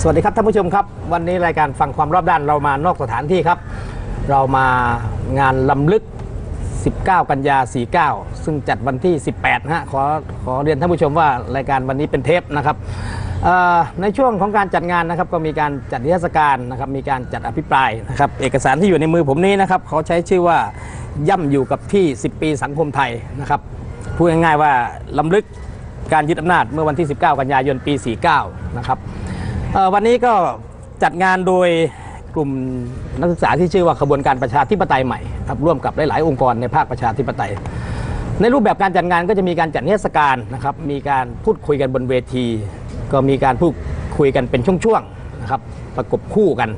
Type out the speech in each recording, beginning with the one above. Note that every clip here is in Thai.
วัสดีครับท่านผู้ชมครับวันนี้รายการฟังความรอบด้านเรามานอกสถานที่ครับเรามางานลำลึก19 กันยา 49ซึ่งจัดวันที่18นะฮะขอเรียนท่านผู้ชมว่ารายการวันนี้เป็นเทปนะครับในช่วงของการจัดงานนะครับก็มีการจัดนิทรรศการนะครับมีการจัดอภิปรายนะครับเอกสารที่อยู่ในมือผมนี้นะครับเขาใช้ชื่อว่าย่ำอยู่กับที่10 ปีสังคมไทยนะครับพูดง่ายๆว่าลำลึกการยึดอำนาจเมื่อวันที่ 19 กันยายนปี 49นะครับวันนี้ก็จัดงานโดยกลุ่มนักศึกษาที่ชื่อว่าขบวนการประชาธิปไตยใหม่ครับร่วมกับหลายๆองค์กรในภาคประชาธิปไตยในรูปแบบการจัดงานก็จะมีการจัดนิทรรศการนะครับมีการพูดคุยกันบนเวทีก็มีการพูดคุยกันเป็นช่วงๆนะครับประกบคู่กัน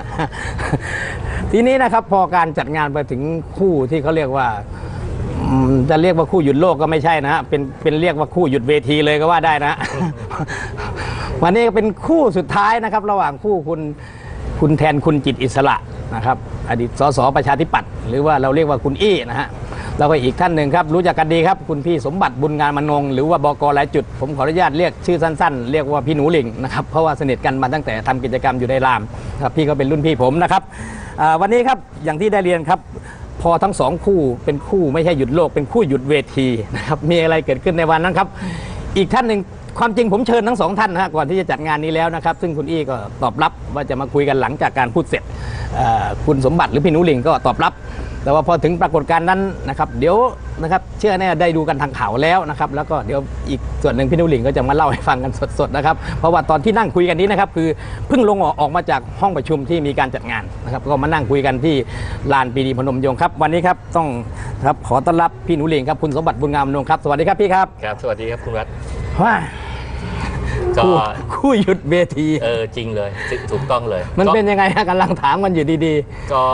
ทีนี้นะครับพอการจัดงานไปถึงคู่ที่เขาเรียกว่าจะเรียกว่าคู่หยุดโลกก็ไม่ใช่นะฮะเป็นเรียกว่าคู่หยุดเวทีเลยก็ว่าได้นะ วันนี้เป็นคู่สุดท้ายนะครับระหว่างคู่คุณแทนคุณจิตอิสระนะครับอดีตสสประชาธิปัตย์หรือว่าเราเรียกว่าคุณอี้นะฮะแล้วก็อีกท่านหนึ่งครับรู้จักกันดีครับคุณพี่สมบัติบุญงานมนงหรือว่าบก.หลายจุดผมขออนุญาตเรียกชื่อสั้นๆเรียกว่าพี่หนูหลิงนะครับเพราะว่าสนิทกันมาตั้งแต่ทำกิจกรรมอยู่ในรามครับพี่ก็เป็นรุ่นพี่ผมนะครับวันนี้ครับอย่างที่ได้เรียนครับพอทั้งสองคู่เป็นคู่ไม่ใช่หยุดโลกเป็นคู่หยุดเวทีนะครับมีอะไรเกิดขึ้นในวันนั้นครับอีกท่านหนึ่งความจริงผมเชิญทั้งสองท่านนะก่อนที่จะจัดงานนี้แล้วนะครับซึ่งคุณอี้ก็ตอบรับว่าจะมาคุยกันหลังจากการพูดเสร็จคุณสมบัติหรือพี่นุลิงก็ตอบรับแต่ว่าพอถึงปรากฏการณ์นั้นนะครับเดี๋ยวนะครับเชื่อแน่ได้ดูกันทางข่าวแล้วนะครับแล้วก็เดี๋ยวอีกส่วนหนึ่งพี่นุลิงก็จะมาเล่าให้ฟังกันสดๆนะครับเพราะว่าตอนที่นั่งคุยกันนี้นะครับคือเพิ่งลงออกมาจากห้องประชุมที่มีการจัดงานนะครับก็มานั่งคุยกันที่ลานปรีดีพนมยงค์ครับวันนี้ครับต้องครับขอต้อนรับพี่นุลิงครับคุณสมบัติบุญงามนงค์ครับสวัสดีครับพี่ครับครับสวัสดีครับคุณรัฐว่าก็คู่หยุดเวทีจริงเลยถูกต้องเลยมันเป็นยังไงกำลังถามกันอยู่ดีๆก็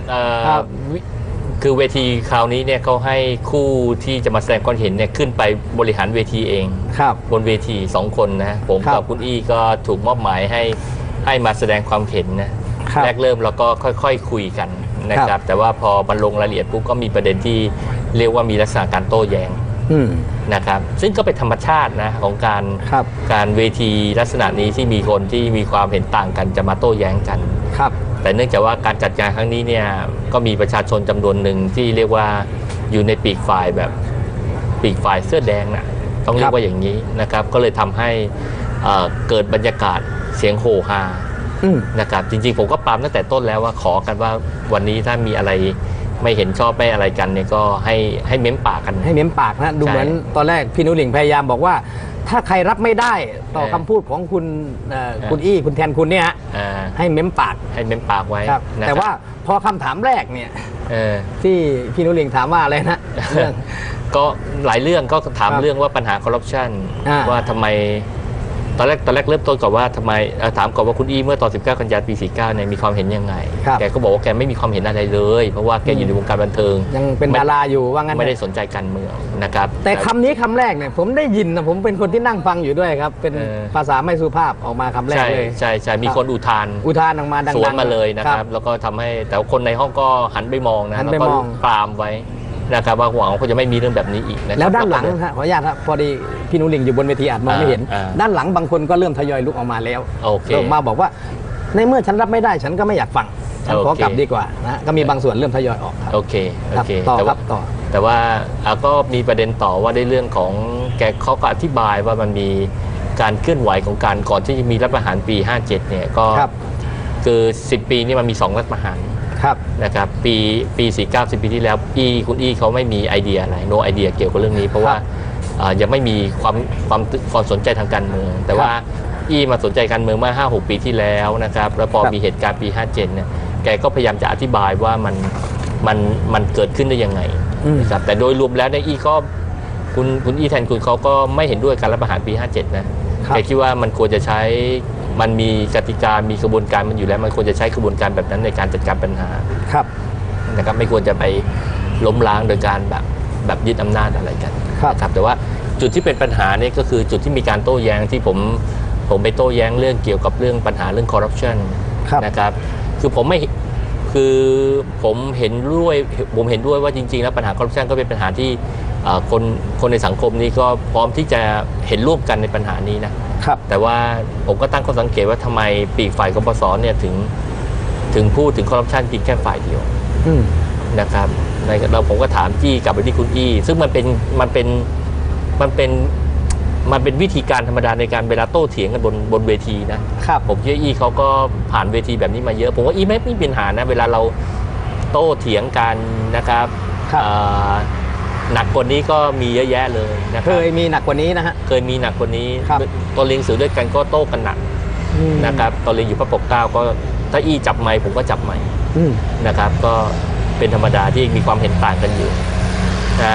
คือเวทีคราวนี้เนี่ยเขาให้คู่ที่จะมาแสดงความเห็นเนี่ยขึ้นไปบริหารเวทีเองบนเวที2 คนนะผมกับคุณอี้ก็ถูกมอบหมายให้มาแสดงความเห็นนะแรกเริ่มเราก็ค่อยๆคุยกันนะครับแต่ว่าพอมันลงรายละเอียดปุ๊บก็มีประเด็นที่เรียกว่ามีลักษณะการโต้แย้งนะครับซึ่งก็เป็นธรรมชาตินะของการเวทีลักษณะนี้ที่มีคนที่มีความเห็นต่างกันจะมาโต้แย้งกันแต่เนื่องจากว่าการจัดการครั้งนี้เนี่ยก็มีประชาชนจำนวนหนึ่งที่เรียกว่าอยู่ในปีกฝ่ายแบบปีกฝ่ายเสื้อแดงนะต้องเรียกว่าอย่างนี้นะครับก็เลยทำให้เกิดบรรยากาศเสียงโห่ฮานะครับจริงๆผมก็ปรามตั้งแต่ต้นแล้วว่าขอกันว่าวันนี้ถ้ามีอะไรไม่เห็นชอบไม่อะไรกันเนี่ยก็ให้เม้มปากกันให้เม้มปากนะดูเหมือนตอนแรกพี่นุลิงพยายามบอกว่าถ้าใครรับไม่ได้ต่อคำพูดของคุณอี้คุณแทนคุณเนี่ยให้เม้มปากไว้แต่ว่าพอคำถามแรกเนี่ยที่พี่นุลิงถามว่าอะไรนะก็หลายเรื่องก็ถามเรื่องว่าปัญหาคอร์รัปชันว่าทำไมตอนแรกเริ่มต้นก่อนว่าทำไมถามก่อนว่าคุณอี้เมื่อตอน19 กันยายนปี 49เนี่ยมีความเห็นยังไงแกก็บอกว่าแกไม่มีความเห็นอะไรเลยเพราะว่าแกอยู่ในวงการบันเทิงยังเป็นดาราอยู่ว่างั้นไม่ได้สนใจการเมืองนะครับแต่คำนี้คำแรกเนี่ยผมได้ยินนะผมเป็นคนที่นั่งฟังอยู่ด้วยครับเป็นภาษาไม่สุภาพออกมาคำแรกเลยใช่มีคนอุทานออกมาดังๆสวนมาเลยนะครับแล้วก็ทำให้แต่คนในห้องก็หันไปมองนะแล้วก็ปรามไว้นะครับว่าหวังเขาจะไม่มีเรื่องแบบนี้อีกนะแล้วด้านหลังขออนุญาตครับพอดีพี่นุลิงอยู่บนเวทีอาจมองไม่เห็นด้านหลังบางคนก็เริ่มทยอยลุกออกมาแล้วเริ่มมาบอกว่าในเมื่อฉันรับไม่ได้ฉันก็ไม่อยากฟังฉันขอกลับดีกว่านะก็มีบางส่วนเริ่มทยอยออกโอเคต่อแต่ว่าก็มีประเด็นต่อว่าได้เรื่องของแกเขาก็อธิบายว่ามันมีการเคลื่อนไหวของการก่อนที่จะมีรัฐประหารปี 57เนี่ยก็คือ10 ปีนี่มันมี2 รัฐประหารนะครับปี49 10 ปีที่แล้วคุณอี้เขาไม่มีไอเดียอะไรโนไอเดียเกี่ยวกับเรื่องนี้เพราะว่ายังไม่มีความสนใจทางการเมืองแต่ว่าอี้มาสนใจการเมืองเมื่อ 5-6 ปีที่แล้วนะครับแล้วพอมีเหตุการณ์ปี 57เนี่ยแกก็พยายามจะอธิบายว่ามันเกิดขึ้นได้ยังไงนะครับแต่โดยรวมแล้วเนี่ยอี้ก็คุณอี้แทนคุณเขาก็ไม่เห็นด้วยการรัฐประหารปี 57นะแกคิดว่ามันควรจะใช้มันมีกติกามีกระบวนการมันอยู่แล้วมันควรจะใช้กระบวนการแบบนั้นในการจัดการปัญหานะครับไม่ควรจะไปล้มล้างโดยการแบบยึดอำนาจอะไรกันครับแต่ว่าจุดที่เป็นปัญหาเนี่ยก็คือจุดที่มีการโต้แย้งที่ผมไปโต้แย้งเรื่องเกี่ยวกับเรื่องปัญหาเรื่องคอร์รัปชันนะครับคือผมเห็นด้วยว่าจริงๆแล้วปัญหาคอร์รัปชันก็เป็นปัญหาที่คนในสังคมนี้ก็พร้อมที่จะเห็นร่วมกันในปัญหานี้นะครับแต่ว่าผมก็ตั้งข้อสังเกตว่าทำไมปีกฝ่ายกปปสเนี่ยถึงพูดถึงคอร์รัปชันเพียงแค่ฝ่ายเดียวนะครับแล้วผมก็ถามจี้กลับไปที่คุณอี้ซึ่งมันเป็นวิธีการธรรมดาในการเวลาโต้เถียงกันบนเวทีนะครับผมเชื่ออี้เขาก็ผ่านเวทีแบบนี้มาเยอะผมว่าอี้ไม่มีปัญหานะเวลาเราโต้เถียงกันนะครับหนักกว่านี้ก็มีเยอะแยะเลยนะครับเคยมีหนักกว่านี้นะฮะเคยมีหนักกว่านี้ตอนเรียนหนังสือด้วยกันก็โต้กันหนักนะครับตอนเรียนอยู่พระปกเกล้าก็ถ้าอี้จับไมค์ผมก็จับไมค์นะครับก็เป็นธรรมดาที่มีความเห็นต่างกันอยู่นะ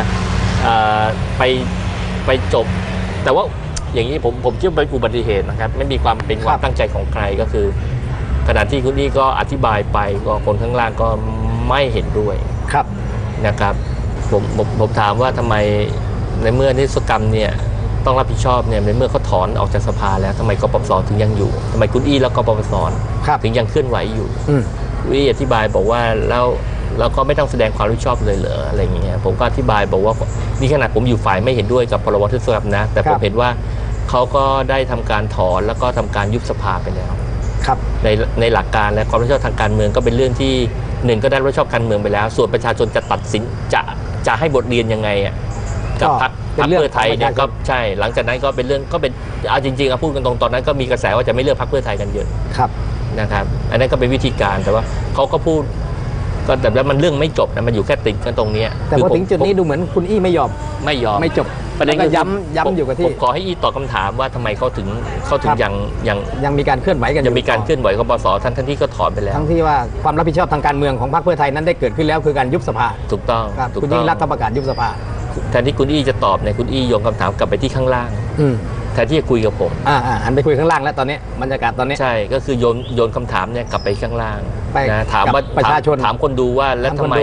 ไปจบแต่ว่าอย่างนี้ผมเชื่อเป็นอุบัติเหตุนะครับไม่มีความเป็นความตั้งใจของใครก็คือขณะที่คุณอี้ก็อธิบายไปก็คนข้างล่างก็ไม่เห็นด้วยนะครับผมถามว่าทำไมในเมื่อนิรโทษกรรมเนี่ยต้องรับผิดชอบเนี่ยในเมื่อเขาถอนออกจากสภาแล้วทำไมกปปสถึงยังอยู่ทำไมคุณอี้แล้วกปปสถึงยังเคลื่อนไหวอยู่คุณอี้อธิบายบอกว่าแล้วก็ไม่ต้องแสดงความรับผิดชอบเลยเหรออะไรอย่างเงี้ยผมก็อธิบายบอกว่านี่ขนาดผมอยู่ฝ่ายไม่เห็นด้วยกับพรบนิรโทษกรรมนะแต่ผมเห็นว่าเขาก็ได้ทำการถอนแล้วก็ทำการยุบสภาไปแล้วในหลักการและความรับผิดชอบทางการเมืองก็เป็นเรื่องที่หนึ่งก็ได้รับผิดชอบการเมืองไปแล้วส่วนประชาชนจะตัดสินจะให้บทเรียนยังไงกับพรรคเพื่อไทยเนี่ยก็ใช่หลังจากนั้นก็เป็นเรื่องก็เป็นเอาจริงๆพูดกันตรงตอนนั้นก็มีกระแสว่าจะไม่เลือกพรรคเพื่อไทยกันเยอะนะครับอันนั้นก็เป็นวิธีการแต่ว่าเขาก็พูดก็แต่แล้วมันเรื่องไม่จบนะมันอยู่แค่ติดกันตรงนี้แต่พอถึงจุดนี้ดูเหมือนคุณอี้ไม่ยอมไม่จบประเด็นก็ย้ำอยู่กับที่ผมขอให้อี้ตอบคำถามว่าทำไมเขาถึงยังมีการเคลื่อนไหวกันยังมีการเคลื่อนไหวกปปสทั้งที่ก็ถอนไปแล้วทั้งที่ว่าความรับผิดชอบทางการเมืองของพรรคเพื่อไทยนั้นได้เกิดขึ้นแล้วคือการยุบสภาถูกต้องคุณยิ่งรัฐประกาศยุบสภาแทนที่คุณอี้จะตอบเนี่ยคุณอี้โยนคำถามกลับไปที่ข้างล่างแทนที่จะคุยกับผมอันไปคุยข้างล่างแล้วตอนนี้บรรยากาศตอนนี้ใช่ก็คือโยนคำถามเนี่ยกลับไปข้างล่างนะถามว่าประชาชนถามคนดูว่าแล้วทำไม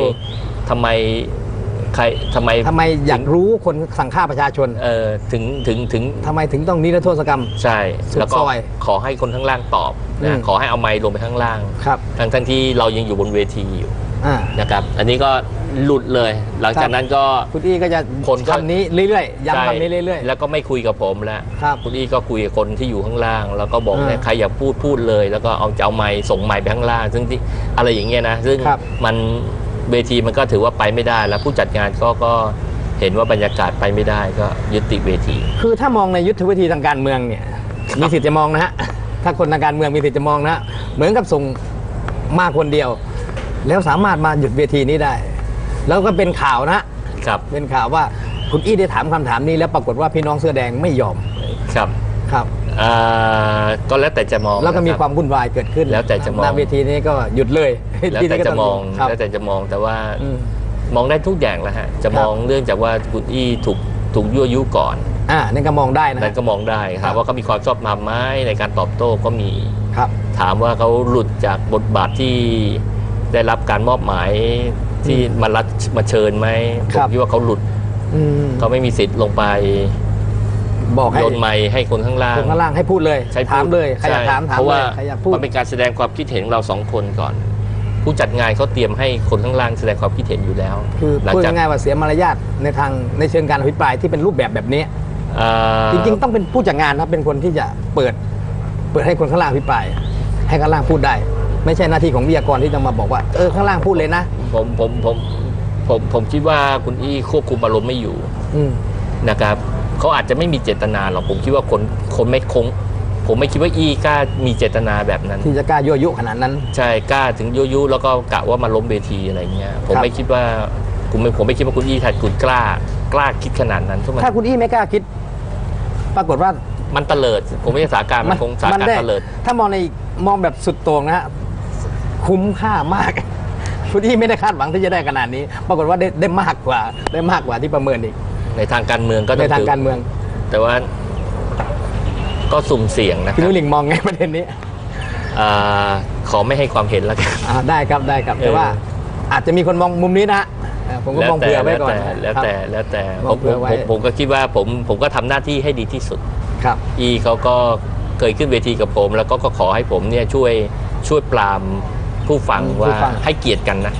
อยากรู้คนสั่งฆ่าประชาชนถึงทำไมถึงต้องนิรโทษกรรมใช่แล้วก็ขอให้คนข้างล่างตอบนะขอให้เอาไมค์ลงไปข้างล่างทั้งที่เรายังอยู่บนเวทีอยู่นะครับอันนี้ก็หลุดเลยหลังจากนั้นก็คุณอี้ก็จะคำนี้เรื่อยๆย้ำคำนี้เรื่อยๆแล้วก็ไม่คุยกับผมแล้วคุณอี้ก็คุยกับคนที่อยู่ข้างล่างแล้วก็บอกเนี่ยใครอยากพูดเลยแล้วก็เอาไมค์ส่งไมค์ไปข้างล่างซึ่งที่อะไรอย่างเงี้ยนะซึ่งมันเวทีมันก็ถือว่าไปไม่ได้แล้วผู้จัดงานก็เห็นว่าบรรยากาศไปไม่ได้ก็ยุติเวทีคือถ้ามองในยุทธวิธีทางการเมืองเนี่ยมีสิทธิ์จะมองนะฮะถ้าคนทางการเมืองมีสิทธิ์จะมองนะเหมือนกับส่งมาคนเดียวแล้วสามารถมาหยุดเวทีนี้ได้แล้วก็เป็นข่าวนะครับเป็นข่าวว่าคุณอี้ได้ถามคำถามนี้แล้วปรากฏว่าพี่น้องเสื้อแดงไม่ยอมครับก็แล้วแต่จะมองแล้วก็มีความวุ่นวายเกิดขึ้นแล้วแต่จะมองเวทีนี้ก็หยุดเลยแล้วแต่จะมองแต่ว่ามองได้ทุกอย่างแหละฮะจะมองเรื่องจากว่าคุณอี้ถูกยั่วยุก่อนนั่นก็มองได้นะนั่นก็มองได้ครับว่าเขามีความชอบธรรมไหมในการตอบโต้ก็มีครับถามว่าเขาหลุดจากบทบาทที่ได้รับการมอบหมายที่มาเชิญไหมผมคิดว่าเขาหลุดเขาไม่มีสิทธิ์ลงไปบอกให้โยนไมค์ให้คนข้างล่างให้พูดเลยถามเลยใครอยากถามเพราะว่ามันเป็นการแสดงความคิดเห็นของเราสองคนก่อน ผู้จัดงานเขาเตรียมให้คนข้างล่างแสดงความคิดเห็นอยู่แล้วคือพูดง่ายๆว่าเสียมารยาทในเชิงการอภิปรายที่เป็นรูปแบบนี้จริงๆต้องเป็นผู้จัดงานนะเป็นคนที่จะเปิดให้คนข้างล่างอภิปรายให้ข้างล่างพูดได้ไม่ใช่หน้าที่ของวิทยากรที่จะมาบอกว่าข้างล่างพูดเลยนะผมคิดว่าคุณอี้ควบคุมอารมณ์ไม่อยู่นะครับเขาอาจจะไม่มีเจตนาหรอกผมคิดว่าคนไม่คงผมไม่คิดว่าอี้กล้ามีเจตนาแบบนั้นที่จะกล้ายั่วยุขนาดนั้นใช่กล้าถึงยั่วยุแล้วก็กะว่ามาล้มเวทีอะไรเงี้ยผมไม่คิดว่าผมไม่คิดว่าคุณอี้ถ้าคุณกล้าคิดขนาดนั้นถ้าคุณอี้ไม่กล้าคิดปรากฏว่ามันเตลิดผมไม่ใช่สถานการณ์มันคงสถานการณ์เตลิดถ้ามองแบบสุดโต่งนะคุ้มค่ามากคุณอี้ไม่ได้คาดหวังที่จะได้ขนาดนี้ปรากฏว่าได้มากกว่าที่ประเมินอีกในทางการเมืองก็ในทางการเมืองแต่ว่าก็สุ่มเสี่ยงนะครับพี่นุ้ยหลิงมองไงประเด็นนี้ขอไม่ให้ความเห็นแล้วกันได้ครับแต่ว่าอาจจะมีคนมองมุมนี้นะผมก็มองเผื่อไว้ก่อนแล้วแต่ผมก็คิดว่าผมก็ทำหน้าที่ให้ดีที่สุดครับเขาก็เคยขึ้นเวทีกับผมแล้วก็ขอให้ผมเนี่ยช่วยปรามผู้ฟังว่าให้เกียรติกันนะ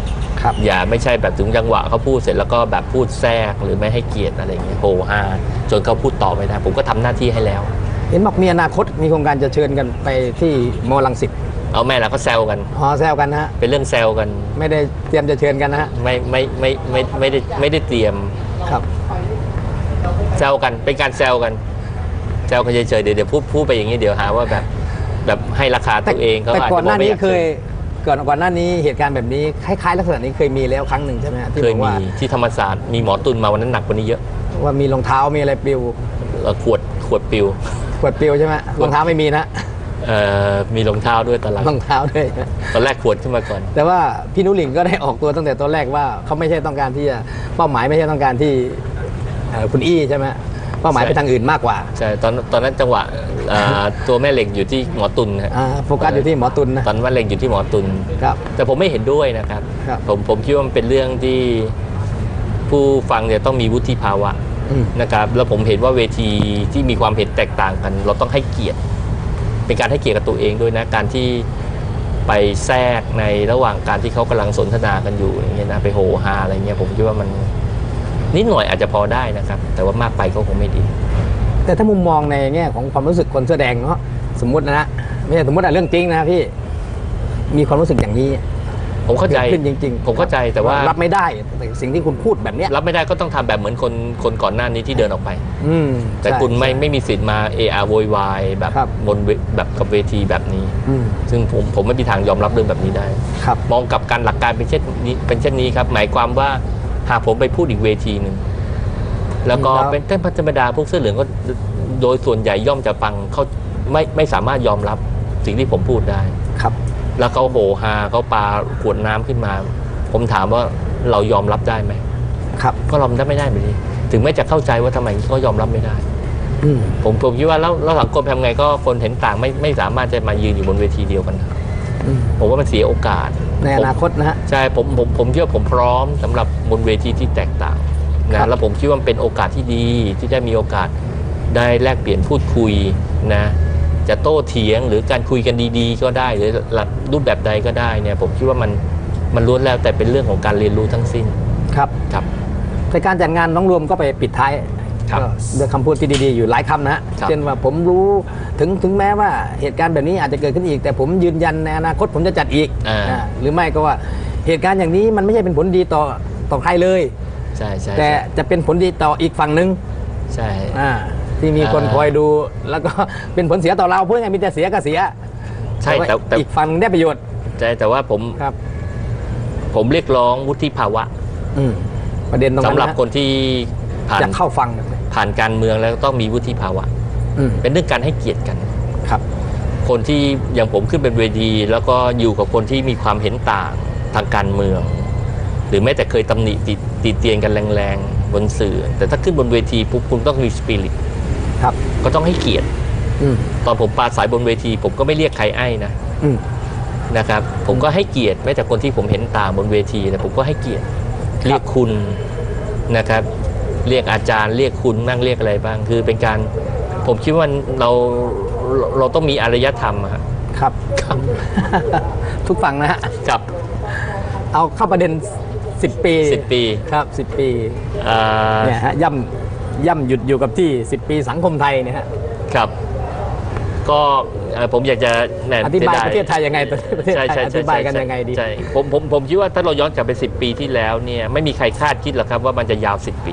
ครับอย่าไม่ใช่แบบถึงจังหวะเขาพูดเสร็จแล้วก็แบบพูดแทรกหรือไม่ให้เกียรติอะไรอย่างเงี้ยโหฮาจนเขาพูดต่อไม่ได้ผมก็ทำหน้าที่ให้แล้วเห็นบอกมีอนาคตมีโครงการจะเชิญกันไปที่มอลังสิตเอาแม่เราก็แซวกันอ๋อแซวกันนะฮะเป็นเรื่องแซวกันไม่ได้เตรียมจะเชิญกันนะฮะไม่ได้เตรียมครับแซวกันเป็นการแซวกันเฉยๆเดี๋ยวพูดไปอย่างนี้เดี๋ยวหาว่าแบบให้ราคาตัวเองเขาแต่อาจก่อนจะหบอน้ากไม่นี้อยากเคยเชิญก่อนหน้านี้เหตุการณ์แบบนี้คล้ายๆลักษณะนี้เคยมีแล้วครั้งหนึ่งใช่ไหมฮะที่เคบยอกมีว่าที่ธรรมศาสตร์มีหมอตุลมาวันนั้นหนักกว่านี้เยอะว่ามีรองเท้ามีอะไรปลิวขวดปิวขวดปลิวใช่ไหมรองเท้าไม่มีนะมีรองเท้าด้วยตอนหลังรองเท้าด้วยนะตอนแรกขวดขึ้นมาก่อนแต่ว่าพี่นุหลิงก็ได้ออกตัวตั้งแต่ตอนแรกว่าเขาไม่ใช่ต้องการที่จะเป้าหมายไม่ใช่ต้องการที่คุณอี้ใช่ไหมเป้าหมายไปทางอื่นมากกว่าใช่ตอนนั้นจังหวะตัวแม่เหล็กอยู่ที่หมอตุลนะโฟกัสอยู่ที่หมอตุลนะตอนแม่เหล็กอยู่ที่หมอตุลครับแต่ผมไม่เห็นด้วยนะครับครับผมคิดว่ามันเป็นเรื่องที่ผู้ฟังเนี่ยต้องมีวุฒิภาวะอืมนะครับแล้วผมเห็นว่าเวทีที่มีความเห็นแตกต่างกัน เราต้องให้เกียรติเป็นการให้เกียรติกับตัวเองด้วยนะการที่ไปแทรกในระหว่างการที่เขากำลังสนทนากันอยู่อย่างเงี้ยนะไปโหฮาอะไรเงี้ยผมคิดว่ามันนิดหน่อยอาจจะพอได้นะครับแต่ว่ามากไปก็คงไม่ดีแต่ถ้ามุมมองในแง่ของความรู้สึกคนแสดงเนาะสมมุตินะไม่ใช่สมมติอะเรื่องจริงนะพี่มีความรู้สึกอย่างนี้ผมเข้าใจกิดขึ้นจริงๆผมเข้าใจแต่ว่ารับไม่ได้แต่สิ่งที่คุณพูดแบบเนี้ยรับไม่ได้ก็ต้องทำแบบเหมือนคนก่อนหน้านี้ที่เดินออกไปอืมแต่ใช่คุณใช่ไม่มีสิทธิ์มาเออาโวยวายแบบครับบนแบบกับเวทีแบบนี้อืมซึ่งผมไม่มีทางยอมรับเรื่องแบบนี้ได้ครับมองกับการหลักการเป็นเช่นนี้ครับหมายความว่าหากผมไปพูดอีกเวทีหนึ่งแล้วก็แล้วเป็นเต้นธรรมดาพวกเสื้อเหลืองก็โดยส่วนใหญ่ย่อมจะฟังเขาไม่สามารถยอมรับสิ่งที่ผมพูดได้ครับแล้วเขาโหฮาเขาปาขวดน้ำขึ้นมา ผมถามว่าเรายอมรับได้ไหมครับก็ยอมรับไม่ได้แบบนี้ถึงแม้จะเข้าใจว่าทำไมเขายอมรับไม่ได้อืมผมคิดว่าแล้วสังคมทำไงก็คนเห็นต่างไม่สามารถจะมายืนอยู่บนเวทีเดียวกันนะอืมผมว่ามันเสียโอกาสในอนาคตนะฮะใช่ผมคิดว่าผมพร้อมสำหรับบนเวทีที่แตกต่างครันะบแล้วผมคิดว่ามันเป็นโอกาสที่ดีที่ได้มีโอกาสได้แลกเปลี่ยนพูดคุยนะจะโต้เถียงหรือการคุยกันดีๆ ก็ได้หรือรูปแบบใดก็ได้เนี่ยผมคิดว่ามันล้วนแล้วแต่เป็นเรื่องของการเรียนรู้ทั้งสิ้นครับครับในการจัดงานน้องรวมก็ไปปิดท้ายครับก็ด้วยคำพูดที่ดีๆอยู่หลายคำนะฮะครับเช่นว่าผมรู้ถึงแม้ว่าเหตุการณ์แบบนี้อาจจะเกิดขึ้นอีก แต่ผมยืนยันในอนาคตผมจะจัดอีกหรือไม่ก็ว่าเหตุการณ์อย่างนี้มันไม่ใช่เป็นผลดีต่อใครเลยใช่ใช่แต่จะเป็นผลดีต่ออีกฝั่งหนึ่งใช่ที่มีคนคอยดู แล้วก็เป็นผลเสียต่อเราเพื่อไงมีแต่เสียก็เสียใช่แต่อีกฝั่งหนึ่งได้ประโยชน์ใช่แต่ว่าผมครับเรียกร้องวุฒิภาวะประเด็นตรงนั้นสำหรับนะคนที่ผ่านจะเข้าฟังผ่านการเมืองแล้วต้องมีวุฒิภาวะอืมเป็นเรื่องการให้เกียรติกันครับคนที่อย่างผมขึ้นเป็นเวทีแล้วก็อยู่กับคนที่มีความเห็นต่างทางการเมือง หรือแม้แต่เคยตำหนิติเตียนกันแรงๆบนสื่อ แต่ถ้าขึ้นบนเวทีปุ๊บคุณต้องมีสปิริตครับก็ต้องให้เกียรติอืมตอนผมปราศัยบนเวที ผมก็ไม่เรียกใครไอ้นะอืมนะครับ ผมก็ให้เกียรติแม้แต่คนที่ผมเห็นต่างบนเวทีแต่ผมก็ให้เกียรติเรียกคุณนะครับ เรียกอาจารย์เรียกคุณบ้างเรียกอะไรบ้างคือเป็นการผมคิดว่าเราต้องมีอารยธรรมอะครับครับ ทุกฝั่งนะฮะกับเอาเข้าประเด็น 10 ปี 10 ปีครับ 10 ปี เนี่ยฮะย่ำหยุดอยู่กับที่ 10 ปีสังคมไทยเนี่ยฮะครับ ก็ผมอยากจะอธิบายประเทศไทยยังไงประเทศไทยใช่อธิบายกันยังไงดีใช่ผมคิดว่าถ้าเราย้อนกลับไป10 ปีที่แล้วเนี่ยไม่มีใครคาดคิดหรอกครับว่ามันจะยาว 10 ปี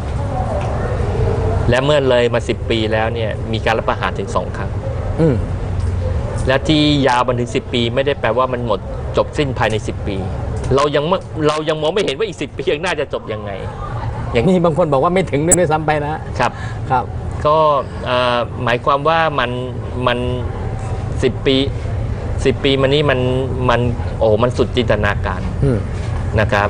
และเมื่อเลยมา 10 ปีแล้วเนี่ยมีการรัฐประหารถึง 2 ครั้งอืมและที่ยาวมาถึง10 ปีไม่ได้แปลว่ามันหมดจบสิ้นภายใน10 ปี เรายังมองไม่เห็นว่าอีก10 ปีข้างหน้าจะจบยังไง อย่างนี่บางคนบอกว่าไม่ถึงด้วยซ้ำไปนะครับ ครับก็หมายความว่ามัน10 ปีมานี้มันโอ้มันสุดจินตนาการอืมนะครับ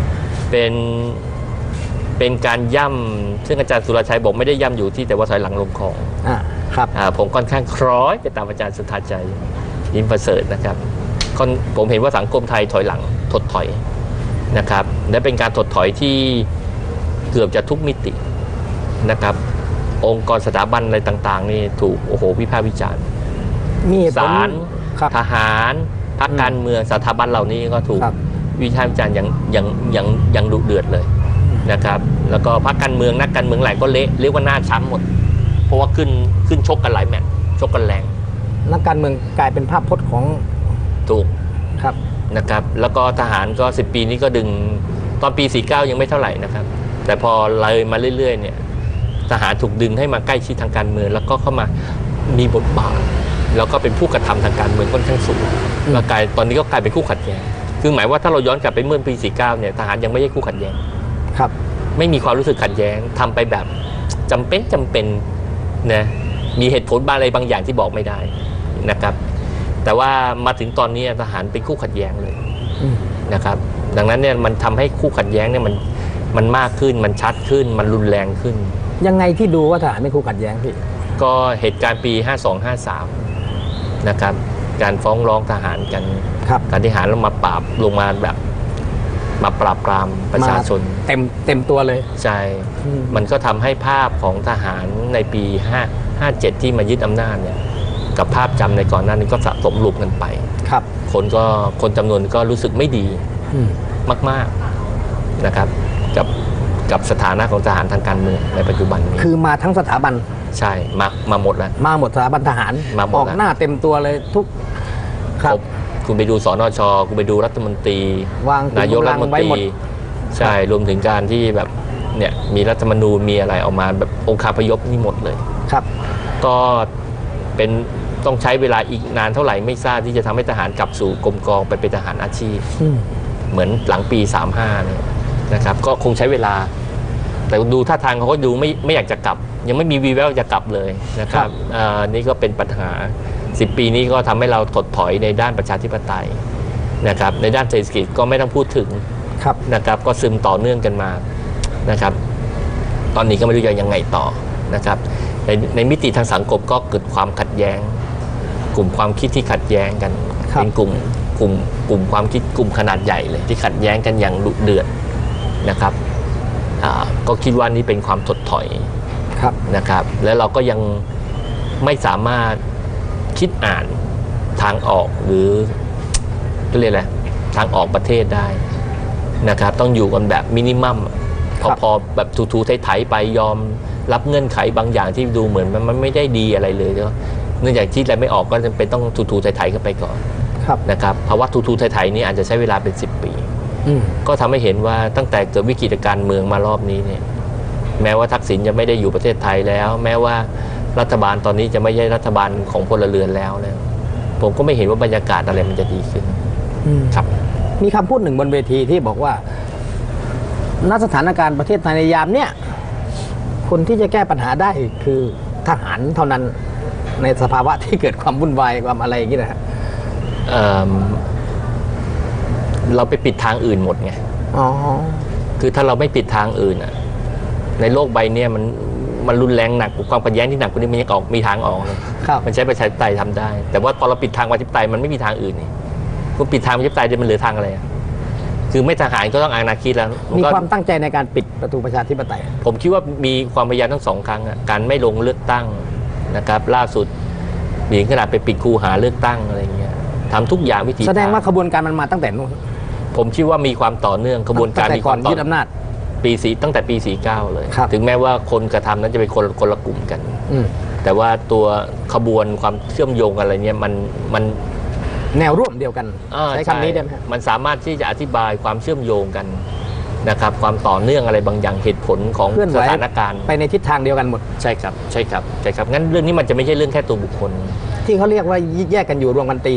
เป็นการย่ำซึ่งอาจารย์สุรชัยบอกไม่ได้ย่ำอยู่ที่แต่ว่าถอยหลังลงคลองครับผมค่อนข้างคล้อยไปตามอาจารย์สุธาใจยิ้มประเสริฐนะครับผมเห็นว่าสังคมไทยถอยหลังถดถอยนะครับและเป็นการถดถอยที่เกือบจะทุกมิตินะครับ องค์กรสถาบันอะไรต่างๆนี่ถูกวิพากษ์วิจารณ์มีเหตุผลศาลครับทหารพรรคการเมืองสถาบันเหล่านี้ก็ถูกครับวิพากษ์วิจารณ์ยังดุเดือดเลยนะครับแล้วก็พรรคการเมืองนักการเมืองหลายก็เละเรียกว่าหน้าช้ำหมดเพราะว่าขึ้นชกกันหลายแมตช์ชกกันแรงนักการเมืองกลายเป็นภาพพจน์ของถูกครับนะครับแล้วก็ทหารก็10 ปีนี้ก็ดึงตอนปี49ยังไม่เท่าไหร่นะครับแต่พอเลยมาเรื่อยๆเนี่ยทหารถูกดึงให้มาใกล้ชิดทางการเมืองแล้วก็เข้ามามีบทบาทแล้วก็เป็นผู้กระทำทางการเมืองค่อนข้างสูงแล้วตอนนี้ก็กลายเป็นคู่ขัดแย้งคือหมายว่าถ้าเราย้อนกลับไปเมื่อปี49เนี่ยทหารยังไม่ใช่คู่ขัดแย้งครับไม่มีความรู้สึกขัดแย้งทำไปแบบจำเป็นนะมีเหตุผลอะไรบางอย่างที่บอกไม่ได้นะครับแต่ว่ามาถึงตอนนี้ทหารเป็นคู่ขัดแย้งเลยนะครับดังนั้นเนี่ยมันทำให้คู่ขัดแย้งเนี่ยมันมากขึ้นมันชัดขึ้นมันรุนแรงขึ้นยังไงที่ดูว่าทหารเป็นคู่ขัดแย้งพี่ก็เหตุการณ์ปี52-53นะครับการฟ้องร้องทหารกันการทหารลงมาปราบลงมาแบบมาปราบปรามประชาชนเต็มตัวเลยใช่มันก็ทำให้ภาพของทหารในปี57ที่มายึดอำนาจเนี่ยกับภาพจำในก่อนหน้านี้ก็สะสมรวมกันไปครับคนจำนวนก็รู้สึกไม่ดีมากๆนะครับกับสถานะของทหารทางการเมืองในปัจจุบันนี้คือมาทั้งสถาบันใช่มาหมดแล้วมาหมดสถาบันทหารออกหน้าเต็มตัวเลยทุกครับคุณไปดูสนช.คุณไปดูรัฐมนตรีนายกรัฐมนตรีใช่รวมถึงการที่แบบเนี่ยมีรัฐธรรมนูญมีอะไรออกมาแบบองคาพยพนี่หมดเลยครับก็เป็นต้องใช้เวลาอีกนานเท่าไหร่ไม่ทราบที่จะทำให้ทหารกลับสู่กรมกองไปเป็นทหารอาชีพเหมือนหลังปี35เนี่ยนะครับก็คงใช้เวลาแต่ดูท่าทางเขาก็ดูไม่อยากจะกลับยังไม่มีวีแววจะกลับเลยนะครับนี่ก็เป็นปัญหา10 ปีนี้ก็ทำให้เราถดถอยในด้านประชาธิปไตยนะครับในด้านเศรษฐกิจก็ไม่ต้องพูดถึงนะครับก็ซึมต่อเนื่องกันมานะครับตอนนี้ก็ไม่รู้จะยังไงต่อนะครับในมิติทางสังคมก็เกิดความขัดแย้งกลุ่มความคิดที่ขัดแย้งกันเป็นกลุ่มความคิดกลุ่มขนาดใหญ่เลยที่ขัดแย้งกันอย่างดุเดือดนะครับก็คิดว่านี่เป็นความถดถอยนะครับแล้วเราก็ยังไม่สามารถคิดอ่านทางออกหรือเรียกอะไรทางออกประเทศได้นะครับต้องอยู่กันแบบมินิมัมพอแบบทูๆไถๆไปยอมรับเงื่อนไขบางอย่างที่ดูเหมือนมันไม่ได้ดีอะไรเลยเนื่องจากที่อะไรไม่ออกก็จำเป็นต้องทูๆไถๆกันไปก่อนนะครับภาวะทูๆไถๆนี้อาจจะใช้เวลาเป็น10 ปีก็ทำให้เห็นว่าตั้งแต่เกิดวิกฤตการเมืองมารอบนี้เนี่ยแม้ว่าทักษิณจะไม่ได้อยู่ประเทศไทยแล้วแม้ว่ารัฐบาลตอนนี้จะไม่ใช่รัฐบาลของพลเรือนแล้วเนี่ยผมก็ไม่เห็นว่าบรรยากาศอะไรมันจะดีขึ้นครับมีคำพูดหนึ่งบนเวทีที่บอกว่าณสถานการณ์ประเทศไทยในยามเนี้ยคนที่จะแก้ปัญหาได้คือทหารเท่านั้นในสภาวะที่เกิดความวุ่นวายความอะไรอย่างนี้นะฮะเราไปปิดทางอื่นหมดไงคือถ้าเราไม่ปิดทางอื่นในโลกใบนี้มันรุนแรงหนักความขัดแย้งที่หนักกว่านี้มันยังมีทางออกเลยมันใช้ประชาธิปไตยทำได้แต่ว่าพอเราปิดทางประชาธิปไตยมันไม่มีทางอื่นนี่คุณปิดทางประชาธิปไตยมันเหลือทางอะไรคือไม่ทหารก็ต้องอาณาคิดแล้วมีความตั้งใจในการปิดประตูประชาธิปไตยผมคิดว่ามีความพยายามทั้ง2 ครั้งการไม่ลงเลือกตั้งนะครับล่าสุดมีขนาดไปปิดคูหาเลือกตั้งอะไรเงี้ยทำทุกอย่างวิธีแสดงว่าขบวนการมันมาตั้งแต่นู้นผมคิดว่ามีความต่อเนื่องขบวนการมีความยึดอำนาจตั้งแต่ปี49เลยถึงแม้ว่าคนกระทำนั้นจะเป็นคนละกลุ่มกันแต่ว่าตัวขบวนความเชื่อมโยงอะไรเนี่ยมันแนวร่วมเดียวกันใช้คำนี้ได้ไหมมันสามารถที่จะอธิบายความเชื่อมโยงกันนะครับความต่อเนื่องอะไรบางอย่างเหตุผลของสถานการณ์ไปในทิศทางเดียวกันหมดใช่ครับงั้นเรื่องนี้มันจะไม่ใช่เรื่องแค่ตัวบุคคลที่เขาเรียกว่าแยกกันอยู่รวมกันตี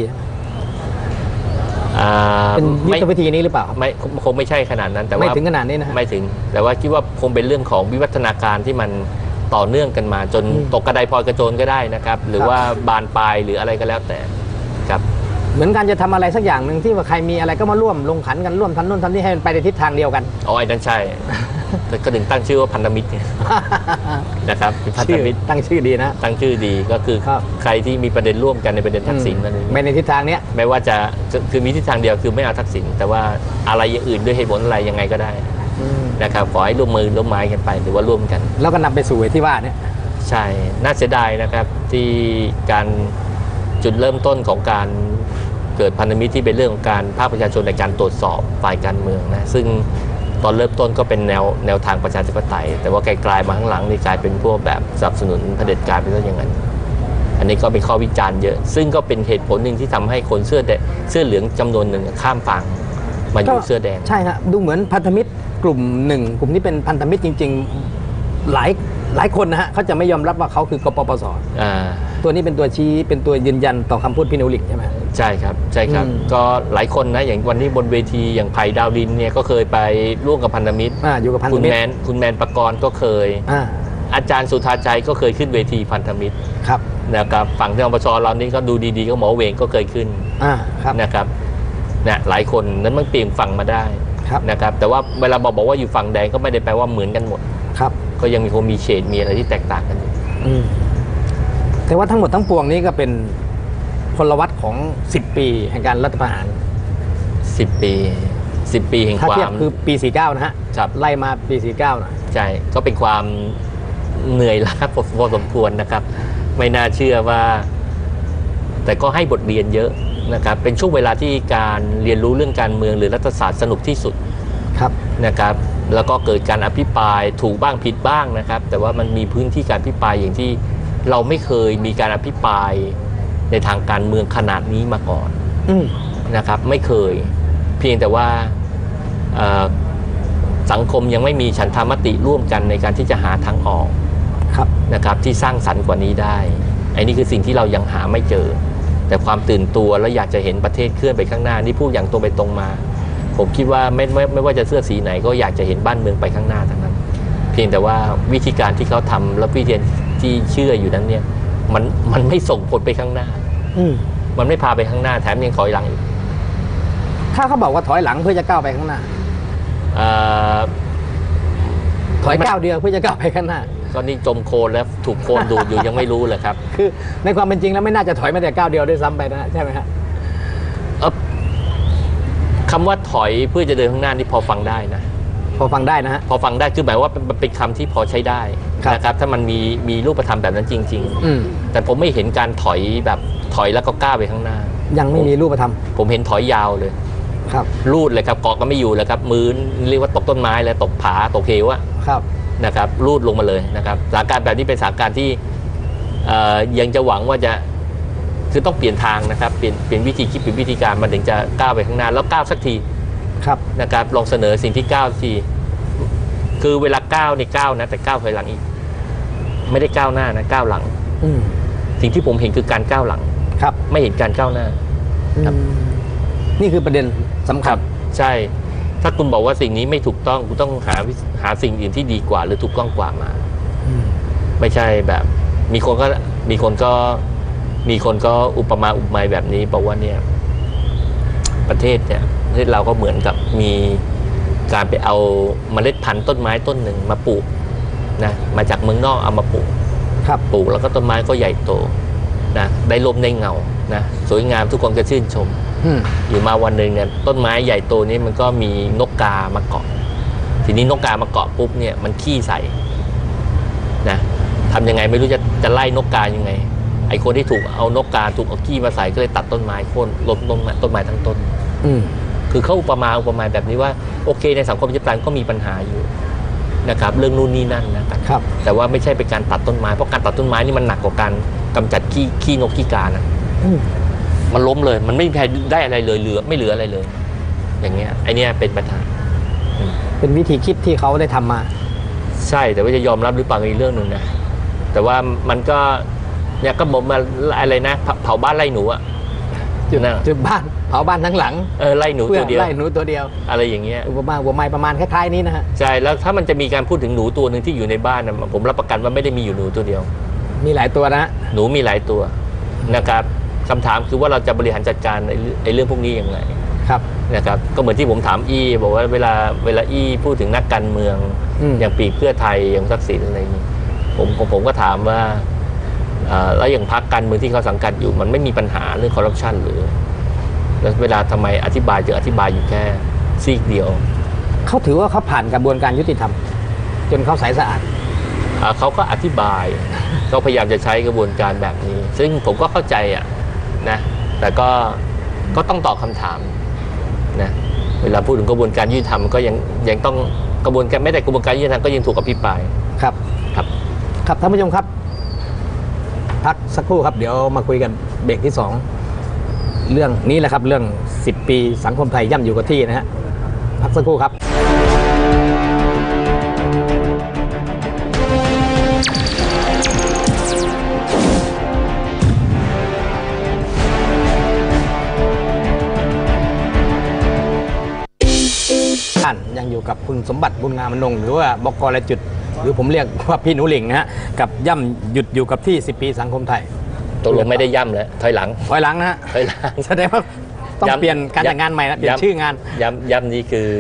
เป็นยุทธวิธีนี้หรือเปล่าไม่คงไม่ใช่ขนาดนั้นแต่ว่าไม่ถึงขนาดนี้นะไม่ถึงแต่ว่าคิดว่าคงเป็นเรื่องของวิวัฒนาการที่มันต่อเนื่องกันมาจนตกกระไดพลอยกระโจนก็ได้นะครับหรือว่าบานปลายหรืออะไรก็แล้วแต่ครับเหมือนกันจะทำอะไรสักอย่างหนึ่งที่ว่าใครมีอะไรก็มาร่วมลงขันกันร่วมทำนู่นทำนี่ให้มันไปในทิศทางเดียวกันอ๋อไอ้นั่นใช่ก็ถึงตั้งชื่อว่าพันธมิตรนะครับพันธมิตรตั้งชื่อดีนะตั้งชื่อดีก็คือใครที่มีประเด็นร่วมกันในประเด็นทักษิณนั่นเองไม่ในทิศทางเนี้ยไม่ว่าจะคือมีทิศทางเดียวคือไม่เอาทักษิณแต่ว่าอะไรอย่างอื่นด้วยเหตุผลอะไรยังไงก็ได้นะครับขอให้ร่วมมือร่วมไม้กันไปหรือว่าร่วมกันแล้วก็นำไปสู่ที่ว่าเนี่ยใช่น่าเสียดายนะครับที่การจุดเริ่มต้นของการเกิดพันธมิตรที่เป็นเรื่องของการภาคประชาชนในการตรวจสอบฝ่ายการเมืองนะซึ่งตอนเริ่มต้นก็เป็นแนวทางประชาธิปไตยแต่ว่ากลายมาข้างหลังนี่กลายเป็นพวกแบบสนับสนุนเผด็จการไปซะอย่างนั้นอันนี้ก็เป็นข้อวิจารณ์เยอะซึ่งก็เป็นเหตุผลหนึ่งที่ทำให้คนเสื้อเหลืองจำนวนหนึ่งข้ามฝั่งมาอยู่เสื้อแดงใช่ฮะดูเหมือนพันธมิตรกลุ่มหนึ่งกลุ่มที่เป็นพันธมิตรจริงๆหลายคนนะฮะเขาจะไม่ยอมรับว่าเขาคือกปปส.ตัวนี้เป็นตัวชี้เป็นตัวยืนยันต่อคำพูดพี่นุลิกใช่ไหมใช่ครับใช่ครับก็หลายคนนะอย่างวันนี้บนเวทีอย่างไผ่ดาวดินเนี่ยก็เคยไปร่วมกับพันธมิตรอยู่กับพันธมิตรคุณแมนปกรณ์ก็เคยอาจารย์สุธาชัยก็เคยขึ้นเวทีพันธมิตรครับนะครับฝั่งที่อปชเรานี่ก็ดูดีๆก็หมอเวงก็เคยขึ้นนะครับเนี่ยหลายคนนั้นมันเปลี่ยนฝั่งมาได้นะครับแต่ว่าเวลาบอกว่าอยู่ฝั่งแดงก็ไม่ได้แปลว่าเหมือนกันหมดครับก็ยังมีเฉดมีอะไรที่แตกต่างกันอยู่แต่ว่าทั้งหมดทั้งปวงนี้ก็เป็นพลวัตของ10 ปีแห่งการรัฐประหาร 10 ปีแห่งความถ้าเทียบคือปี49นะฮะไล่มาปี49นะใช่ก็เป็นความเหนื่อยล้าพอสมควรนะครับไม่น่าเชื่อว่าแต่ก็ให้บทเรียนเยอะนะครับเป็นช่วงเวลาที่การเรียนรู้เรื่องการเมืองหรือรัฐศาสตร์สนุกที่สุดนะครับแล้วก็เกิดการอภิปรายถูกบ้างผิดบ้างนะครับแต่ว่ามันมีพื้นที่การอภิปรายอย่างที่เราไม่เคยมีการอภิปรายในทางการเมืองขนาดนี้มาก่อนนะครับไม่เคยเพียงแต่ว่าสังคมยังไม่มีฉันทามติร่วมกันในการที่จะหาทางออกนะครับที่สร้างสรรค์กว่านี้ได้ไอ้นี่คือสิ่งที่เรายังหาไม่เจอแต่ความตื่นตัวและอยากจะเห็นประเทศเคลื่อนไปข้างหน้านี่พูดอย่างตรงไปตรงมาผมคิดว่าไม่ว่าจะเสื้อสีไหนก็อยากจะเห็นบ้านเมืองไปข้างหน้าทั้งนั้นเพียงแต่ว่าวิธีการที่เขาทำและวิธีที่เชื่ออยู่นั้นเนี่ยมันไม่ส่งผลไปข้างหน้ามันไม่พาไปข้างหน้าแถมยังถอยหลังอีกถ้าเขาบอกว่าถอยหลังเพื่อจะก้าวไปข้างหน้าถอยก้าวเดียวเพื่อจะก้าวไปข้างหน้าก็นี่จมโคลนแล้วถูกโคลนดูดอยู่ยังไม่รู้เลยครับคือในความเป็นจริงแล้วไม่น่าจะถอยมาแต่ก้าวเดียวด้วยซ้ำไปนะใช่ไหมครับคำว่าถอยเพื่อจะเดินข้างหน้านี่พอฟังได้นะพอฟังได้นะฮะพอฟังได้คือหมายว่าเป็นคำที่พอใช้ได้นะครับถ้ามันมีรูปธรรมแบบนั้นจริงๆแต่ผมไม่เห็นการถอยแบบถอยแล้วก็ก้าวไปข้างหน้ายังไม่มีรูปธรรมผมเห็นถอยยาวเลยครับรูดเลยครับเกาะก็ไม่อยู่แล้วครับมือเรียกว่าตกต้นไม้แล้วตกผาตกเหวอะนะครับรูดลงมาเลยนะครับสถานการณ์แบบนี้เป็นสถานการณ์ที่ยังจะหวังว่าจะคือต้องเปลี่ยนทางนะครับเปลี่ยนวิธีคิดเปลี่ยนวิธีการมันถึงจะก้าวไปข้างหน้าแล้วก้าวสักทีนะครับลองเสนอสิ่งที่ก้าวทีคือเวลาก้าวในก้าวนะแต่ก้าวถอยหลังอีกไม่ได้ก้าวหน้านะก้าวหลังสิ่งที่ผมเห็นคือการก้าวหลังไม่เห็นการก้าวหน้านี่คือประเด็นสำคัญใช่ถ้าคุณบอกว่าสิ่งนี้ไม่ถูกต้องคุณต้องหาสิ่งอื่นที่ดีกว่าหรือถูกต้องกว่ามาไม่ใช่แบบมีคนก็อุปมาอุปไมยแบบนี้บอกว่าเนี่ยประเทศเราก็เหมือนกับมีการไปเอาเมล็ดพันธุ์ต้นไม้ต้นหนึ่งมาปลูกนะมาจากเมืองนอกเอามาปลูกปลูกแล้วก็ต้นไม้ก็ใหญ่โตนะได้ลมได้เงานะสวยงามทุกคนก็ชื่นชมอยู่มาวันหนึ่งเนี่ยต้นไม้ใหญ่โตนี้มันก็มีนกกามาเกาะทีนี้นกกามาเกาะปุ๊บเนี่ยมันขี้ใส่นะทำยังไงไม่รู้จะไล่นกกายังไงไอ้คนที่ถูกเอานกกาถูกเอาขี้มาใส่ก็เลยตัดต้นไม้โค่นล้มต้นไม้ทั้งต้นคือเขาอุปมาแบบนี้ว่าโอเคในสังคมปัจจุบันก็มีปัญหาอยู่นะครับเรื่องนู่นนี่นั่นนะครับแต่ว่าไม่ใช่เป็นการตัดต้นไม้เพราะการตัดต้นไม้นี่มันหนักกว่าการกำจัดขี้นกขี้กานะมันล้มเลยมันไม่มีใครได้อะไรเลยไม่เหลืออะไรเลยอย่างเงี้ยไอเนี้ยเป็นปัญหาเป็นวิธีคิดที่เขาได้ทำมาใช่แต่ว่าจะยอมรับหรือเปล่าอีกเรื่องหนึ่งนะแต่ว่ามันก็เนี่ยก็บอกมาอะไรนะเผาบ้านไล่หนูอะจุดบ้านเผาบ้านทั้งหลังไล่หนูตัวเดียวไล่หนูตัวเดียวอะไรอย่างเงี้ยหัวไม้ประมาณคล้ายๆนี้นะฮะใช่แล้วถ้ามันจะมีการพูดถึงหนูตัวหนึ่งที่อยู่ในบ้านนะผมรับประกันว่าไม่ได้มีอยู่หนูตัวเดียวมีหลายตัวนะหนูมีหลายตัวนะครับคำถามคือว่าเราจะบริหารจัดการไอ้เรื่องพวกนี้ยังไงนะครับก็เหมือนที่ผมถามบอกว่าเวลาพูดถึงนักการเมืองอย่างปีกเพื่อไทยอย่างทักษิณอะไรนี้ผมก็ถามว่าแล้วอย่างพรรคการเมืองที่เขาสังกัดอยู่มันไม่มีปัญหาเรื่องคอร์รัปชันหรือแล้วเวลาทำไมอธิบายอยู่แค่ซีกเดียวเขาถือว่าเขาผ่านกระบวนการยุติธรรมจนเขาใสสะอาดเขาก็อธิบายเขาพยายามจะใช้กระบวนการแบบนี้ซึ่งผมก็เข้าใจนะแต่ก็ก็ต้องตอบคำถามนะเวลาพูดถึงกระบวนการยุติธรรมก็ยังต้องกระบวนการไม่แต่กระบวนการยุติธรรมก็ยังถูกอภิปรายครับครับครับท่านผู้ชมครับพักสักครู่ครับเดี๋ยวมาคุยกันเบรกที่2เรื่องนี้แหละครับเรื่อง10 ปีสังคมไทยย่ำอยู่กับที่นะฮะพักสักครู่ครับท่านยังอยู่กับคุณสมบัติบุญงามอนงค์หรือว่าบก.และจุดหรือผมเรียกว่าพี่หนูหลิงนะฮะกับย่ำหยุดอยู่กับที่10 ปีสังคมไทยตกลงไม่ได้ย่ำแล้วถอยหลังนะฮะถอยหลังแสดงว่าต้องเปลี่ยนการจัดงานใหม่นะเปลี่ยนชื่องานย่ำนี้คือ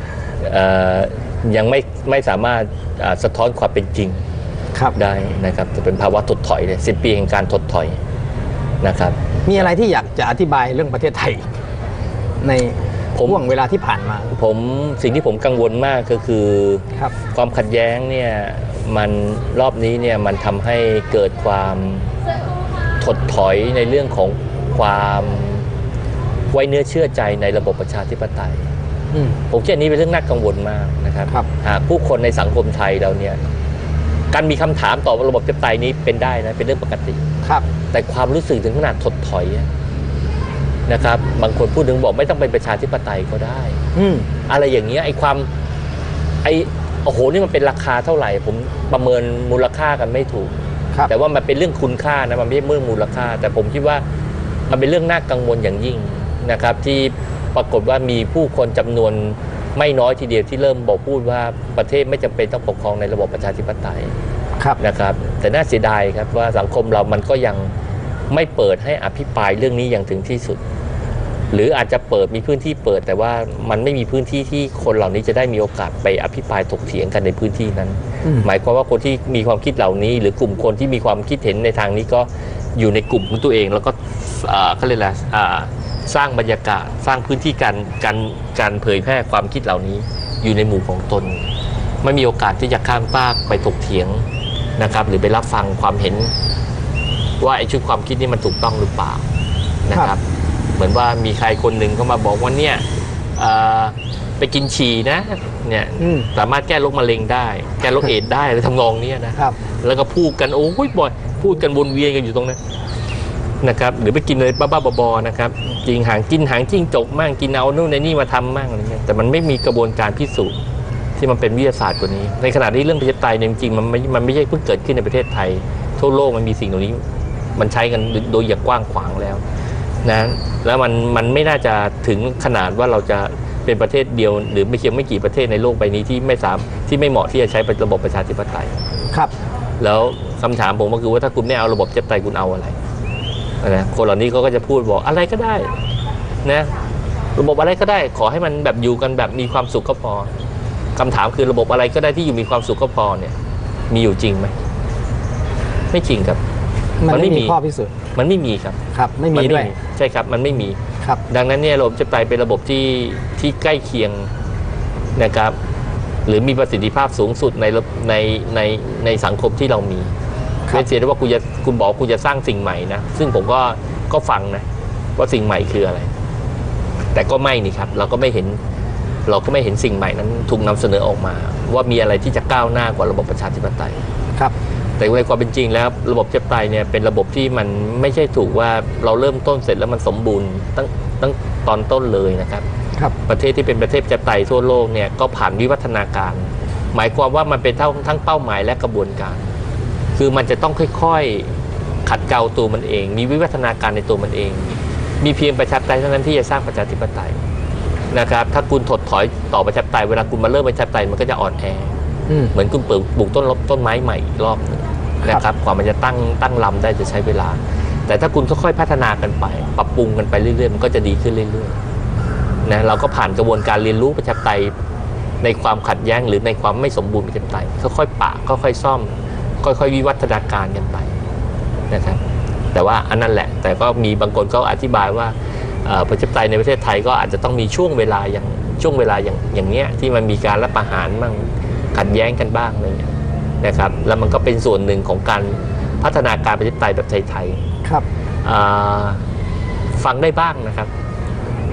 ยังไม่สามารถสะท้อนความเป็นจริงได้นะครับจะเป็นภาวะถดถอยเลย10 ปีแห่งการถดถอยนะครับมีอะไรที่อยากจะอธิบายเรื่องประเทศไทยในช่วงเวลาที่ผ่านมาสิ่งที่ผมกังวลมากก็คือความขัดแย้งเนี่ยมันรอบนี้เนี่ยมันทำให้เกิดความถดถอยในเรื่องของความไว้เนื้อเชื่อใจในระบบประชาธิปไตยผมคิดอันนี้เป็นเรื่องน่ากังวลมากนะครับหากผู้คนในสังคมไทยเราเนี่ยการมีคำถามต่อระบบประชาธิปไตยนี้เป็นได้นะเป็นเรื่องปกติแต่ความรู้สึกถึงขนาดถดถอยนะครับบางคนพูดถึงบอกไม่ต้องเป็นประชาธิปไตยก็ได้อะไรอย่างเงี้ยโอ้โหนี่มันเป็นราคาเท่าไหร่ผมประเมินมูลค่ากันไม่ถูกแต่ว่ามันเป็นเรื่องคุณค่านะมันไม่ใช่เรื่องมูลค่าแต่ผมคิดว่ามันเป็นเรื่องน่ากังวลอย่างยิ่งนะครับที่ปรากฏว่ามีผู้คนจำนวนไม่น้อยทีเดียวที่เริ่มบอกพูดว่าประเทศไม่จำเป็นต้องปกครองในระบบประชาธิปไตยนะครับแต่น่าเสียดายครับว่าสังคมเรามันก็ยังไม่เปิดให้อภิปรายเรื่องนี้อย่างถึงที่สุดหรืออาจจะเปิดมีพื้นที่เปิดแต่ว่ามันไม่มีพื้นที่ที่คนเหล่านี้จะได้มีโอกาสไปอภิปรายถกเถียงกันในพื้นที่นั้นหมายความว่าคนที่มีความคิดเหล่านี้หรือกลุ่มคนที่มีความคิดเห็นในทางนี้ก็อยู่ในกลุ่มของตัวเองแล้วก็เขาเรียกอะไรสร้างบรรยากาศสร้างพื้นที่การเผยแพร่ความคิดเหล่านี้อยู่ในหมู่ของตนไม่มีโอกาสที่จะข้ามฟากไปถกเถียงนะครับหรือไปรับฟังความเห็นว่าไอ้ชุดความคิดนี้มันถูกต้องหรือเปล่านะครับเหมือนว่ามีใครคนหนึ่งเขามาบอกว่าเนี่ยไปกินฉี่นะเนี่ยสามารถแก้โรคมะเร็งได้แก้โรคเอดส์ได้อะไรทำนองนี้นะครับแล้วก็พูดกันโอ้ยบ่อยพูดกันวนเวียนกันอยู่ตรงนั้นนะครับหรือไปกินอะไรบ้าๆบอๆนะครับกินหางจิ้งจกมั่งกินเอานู่นในนี่มาทำมั่งอะไรเงี้ยแต่มันไม่มีกระบวนการพิสูจน์ที่มันเป็นวิทยาศาสตร์กว่านี้ในขณะที่เรื่องประชาธิปไตยจริงๆมันไม่ใช่เพิ่งเกิดขึ้นในประเทศไทยทั่วโลกมันมีสิ่งเหล่านี้มันใช้กันโดยอย่างกว้างขวางแล้วนะแล้วมันไม่น่าจะถึงขนาดว่าเราจะเป็นประเทศเดียวหรือไม่เพียงไม่กี่ประเทศในโลกใบนี้ที่ไม่เหมาะที่จะใช้ระบบประชาธิปไตยครับแล้วคำถามผมก็คือว่าถ้าคุณไม่เอาระบบประชาธิปไตยคุณเอาอะไรนะคนเหล่านี้เขาก็จะพูดบอกอะไรก็ได้นะระบบอะไรก็ได้ขอให้มันแบบอยู่กันแบบมีความสุขก็พอคำถามคือระบบอะไรก็ได้ที่อยู่มีความสุขก็พอเนี่ยมีอยู่จริงไหมไม่จริงครับมันไม่มีข้อพิสูจน์มันไม่มีครับไม่มีด้วยใช่ครับมันไม่มีครับดังนั้นเนี่ยระบบจะเป็นระบบที่ใกล้เคียงนะครับหรือมีประสิทธิภาพสูงสุดในสังคมที่เรามีไม่เสียได้ว่าคุณบอกคุณจะสร้างสิ่งใหม่นะซึ่งผมก็ฟังนะว่าสิ่งใหม่คืออะไรแต่ก็ไม่นี่ครับเราก็ไม่เห็นสิ่งใหม่นั้นถูกนำเสนอออกมาว่ามีอะไรที่จะก้าวหน้ากว่าระบบประชาธิปไตยครับแต่ในความเป็นจริงแล้วระบบประชาธิปไตยเนี่ยเป็นระบบที่มันไม่ใช่ถูกว่าเราเริ่มต้นเสร็จแล้วมันสมบูรณ์ตั้งตอนต้นเลยนะครับประเทศที่เป็นประเทศประชาธิปไตยทั่วโลกเนี่ยก็ผ่านวิวัฒนาการหมายความว่ามันเป็นทั้งเป้าหมายและกระบวนการคือมันจะต้องค่อยๆขัดเกลาตัวมันเองมีวิวัฒนาการในตัวมันเองมีเพียงประชาธิปไตยเท่านั้นที่จะสร้างประชาธิปไตยนะครับถ้าคุณถดถอยต่อประชาธิปไตยเวลาคุณมาเริ่มประชาธิปไตยมันก็จะอ่อนแอเหมือนคุณปลูกต้นไม้ใหม่อีกรอบนึงนะครับกว่ามันจะตั้งลำได้จะใช้เวลาแต่ถ้าคุณค่อยๆพัฒนากันไปปรับปรุงกันไปเรื่อยๆมันก็จะดีขึ้นเรื่อยๆนะเราก็ผ่านกระบวนการเรียนรู้ประชาธิปไตยในความขัดแย้งหรือในความไม่สมบูรณ์ประชาธิปไตยค่อยๆปะค่อยๆซ่อมค่อยๆวิวัฒนาการกันไปนะครับแต่ว่าอันนั้นแหละแต่ก็มีบางคนก็อธิบายว่าประชาธิปไตยในประเทศไทยก็อาจจะต้องมีช่วงเวลาอย่างเนี้ยที่มันมีการรัฐประหารบ้างขัดแย้งกันบ้างอะไรเงี้ยนะครับแล้วมันก็เป็นส่วนหนึ่งของการพัฒนาการประชาธิปไตยแบบไทยๆครับฟังได้บ้างนะครับ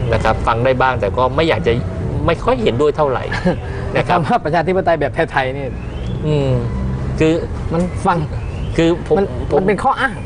นะครับฟังได้บ้างแต่ก็ไม่อยากจะไม่ค่อยเห็นด้วยเท่าไหร่ นะครับคำว่าประชาธิปไตยแบบไทยๆนี่คือมันฟังคือมันเป็นข้ออ้าง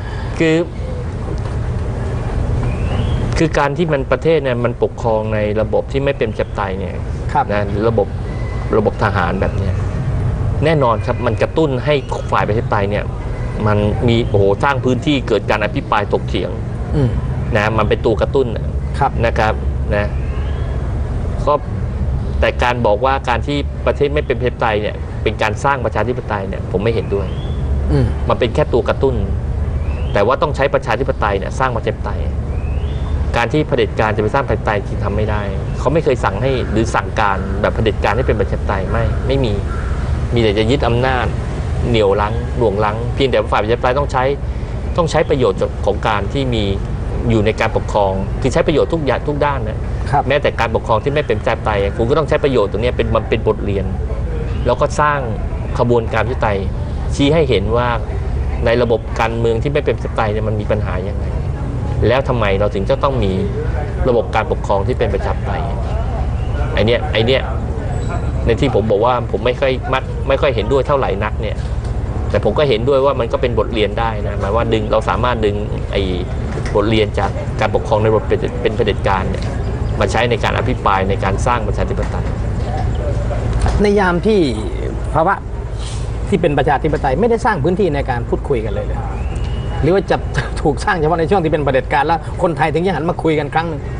คือการที่มันประเทศเนี่ยมันปกครองในระบบที่ไม่เป็นประชาธิปไตยเนี่ยนะระบบทหารแบบเนี้ยแน่นอนครับมันกระตุ้นให้ฝ่ายประชาธิปไตยเนี่ยมันมีสร้างพื้นที่เกิดการอภิปรายถกเถียงนะมันเป็นตัวกระตุ้นนะครับนะก็แต่การบอกว่าการที่ประเทศไม่เป็นประชาธิปไตยเนี่ยเป็นการสร้างประชาธิปไตยเนี่ยผมไม่เห็นด้วยมันเป็นแค่ตัวกระตุ้นแต่ว่าต้องใช้ประชาธิปไตยเนี่ยสร้างประชาธิปไตยการที่เผด็จการจะไปสร้างประชาธิปไตยที่ทำไม่ได้เขาไม่เคยสั่งให้หรือสั่งการแบบเผด็จการให้เป็นประชาธิปไตยไม่มีแต่จะยึดอำนาจเหนี่ยวรั้งหน่วงรั้งเพียงแต่ฝ่ายประชาธิปไตยต้องใช้ประโยชน์ของการที่มีอยู่ในการปกครองคือใช้ประโยชน์ทุกอย่างทุกด้านนะแม้แต่การปกครองที่ไม่เป็นประชาธิปไตยคุณก็ต้องใช้ประโยชน์ตรงนี้มันเป็นบทเรียนแล้วก็สร้างขบวนการประชาธิปไตยชี้ให้เห็นว่าในระบบการเมืองที่ไม่เป็นประชาธิปไตยเนี่ยมันมีปัญหายังไงแล้วทำไมเราถึงจะต้องมีระบบการปกครองที่เป็นประชาธิปไตยไอเนี้ยในที่ผมบอกว่าผมไม่ค่อยเห็นด้วยเท่าไหร่นักเนี่ยแต่ผมก็เห็นด้วยว่ามันก็เป็นบทเรียนได้นะหมายว่าเราสามารถดึงไอ้บทเรียนจากการปกครองในระบบเป็นเผด็จการเนี่ยมาใช้ในการอภิปรายในการสร้างประชาธิปไตยในยามที่ภาวะที่เป็นประชาธิปไตยไม่ได้สร้างพื้นที่ในการพูดคุยกันเลยหรือว่าจะถูกสร้างเฉพาะในช่วงที่เป็นเผด็จการแล้วคนไทยถึงจะหันมาคุยกันครั้งนึง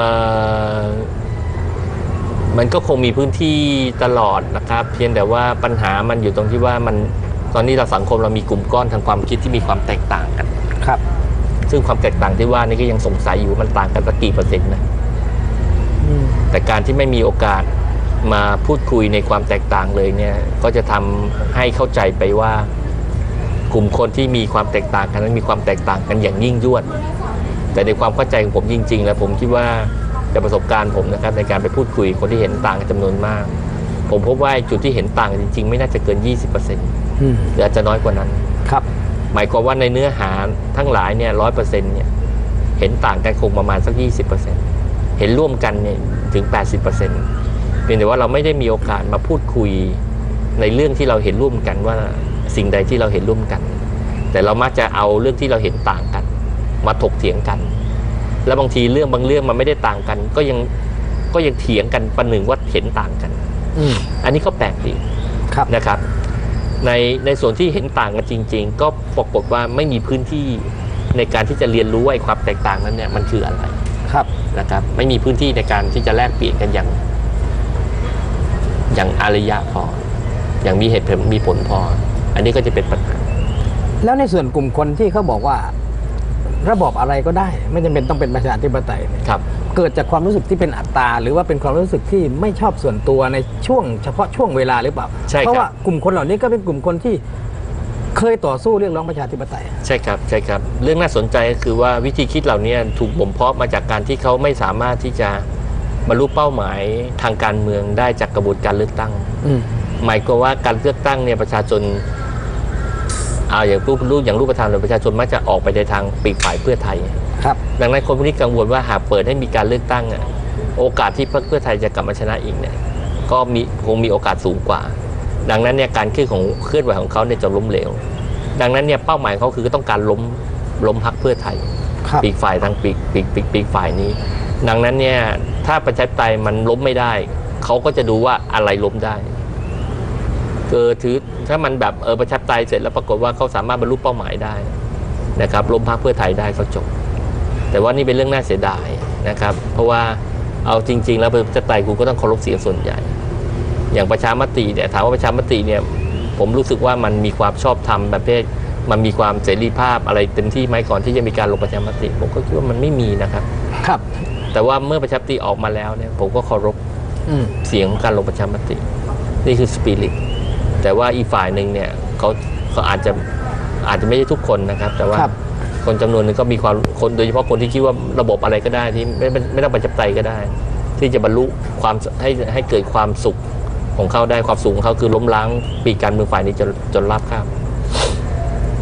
มันก็คงมีพื้นที่ตลอดนะครับเพียงแต่ว่าปัญหามันอยู่ตรงที่ว่ามันตอนนี้เราสังคมเรามีกลุ่มก้อนทางความคิดที่มีความแตกต่างกันครับซึ่งความแตกต่างที่ว่านี่ก็ยังสงสัยอยู่มันต่างกันสักกี่%นะแต่การที่ไม่มีโอกาสมาพูดคุยในความแตกต่างเลยเนี่ยก็จะทำให้เข้าใจไปว่ากลุ่มคนที่มีความแตกต่างกันนั้นมีความแตกต่างกันอย่างยิ่งยวดแต่ในความเข้าใจของผมจริงๆแล้วผมคิดว่าจากประสบการณ์ผมนะครับในการไปพูดคุยคนที่เห็นต่างกันจำนวนมากผมพบว่าจุดที่เห็นต่างกันจริงๆไม่น่าจะเกิน 20%หรืออาจจะน้อยกว่านั้นครับหมายความว่าในเนื้อหาทั้งหลายเนี่ย 100% เนี่ยเห็นต่างกันคงประมาณสัก 20% เห็นร่วมกันเนี่ยถึง 80%เพียงแต่ว่าเราไม่ได้มีโอกาสมาพูดคุยในเรื่องที่เราเห็นร่วมกันว่าสิ่งใดที่เราเห็นร่วมกันแต่เรามักจะเอาเรื่องที่เราเห็นต่างกันมาถกเถียงกันแล้วบางทีบางเรื่องมันไม่ได้ต่างกันก็ยังเถียงกันประหนึ่งว่าเห็นต่างกันอันนี้ก็แปลกดีนะครับในส่วนที่เห็นต่างกันจริงๆก็ปรากฏว่าไม่มีพื้นที่ในการที่จะเรียนรู้ว่าความแตกต่างนั้นเนี่ยมันคืออะไรนะครับไม่มีพื้นที่ในการที่จะแลกเปลี่ยนกันอย่างอารยะพออย่างมีเหตุมีผลพออันนี้ก็จะเป็นปัญหาแล้วในส่วนกลุ่มคนที่เขาบอกว่าระบอบอะไรก็ได้ไม่จำเป็นต้องเป็นประชาธิปไตยครับเกิดจากความรู้สึกที่เป็นอัตตาหรือว่าเป็นความรู้สึกที่ไม่ชอบส่วนตัวในช่วงเฉพาะช่วงเวลาหรือเปล่าเพราะว่ากลุ่มคนเหล่านี้ก็เป็นกลุ่มคนที่เคยต่อสู้เรียกร้องประชาธิปไตยใช่ครับเรื่องน่าสนใจก็คือว่าวิธีคิดเหล่านี้ถูกบ่มเพาะมาจากการที่เขาไม่สามารถที่จะบรรลุเป้าหมายทางการเมืองได้จากกระบวนการเลือกตั้งหมายความว่าการเลือกตั้งเนี่ยประชาชนอย่างรูปธรรมเลยประชาชนมักจะออกไปในทางปีกฝ่ายเพื่อไทยดังนั้นคนพวกนี้กังวลว่าหากเปิดให้มีการเลือกตั้งโอกาสที่พรรคเพื่อไทยจะกลับมาชนะอีกเนี่ยก็คงมีโอกาสสูงกว่าดังนั้นเนี่ยการเคลื่อนไหวของเขาเนี่ยจะล้มเหลวดังนั้นเนี่ยเป้าหมายเขาคือต้องการล้มพรรคเพื่อไทยปีกฝ่ายทางปีกฝ่ายนี้ดังนั้นเนี่ยถ้าประชาธิปไตยมันล้มไม่ได้เขาก็จะดูว่าอะไรล้มได้ถ้ามันแบบประชาธิปไตยเสร็จแล้วปรากฏว่าเขาสามารถบรรลุเป้าหมายได้นะครับล้มพรรคเพื่อไทยได้ก็จบแต่ว่านี่เป็นเรื่องน่าเสียดายนะครับเพราะว่าเอาจริงๆแล้วประชาธิปไตยคุณก็ต้องเคารพเสียงส่วนใหญ่อย่างประชามติเนี่ยถามว่าประชามติเนี่ยผมรู้สึกว่ามันมีความชอบธรรมประเภทมันมีความเสรีภาพอะไรเต็มที่ไหมก่อนที่จะมีการลงประชามติผมก็คิดว่ามันไม่มีนะครับแต่ว่าเมื่อประชามติออกมาแล้วเนี่ยผมก็เคารพเสียงของการลงประชามตินี่คือสปิริตแต่ว่าอีกฝ่ายหนึ่งเนี่ยเขาอาจจะไม่ใช่ทุกคนนะครับแต่ว่าคนจำนวนหนึ่งก็มีความคนโดยเฉพาะคนที่คิดว่าระบบอะไรก็ได้ที่ไม่ต้องประชาธิปไตยก็ได้ที่จะบรรลุความให้เกิดความสุขของเขาได้ความสุขของเขาคือล้มล้างปีกการเมืองฝ่ายนี้จนราบคาบ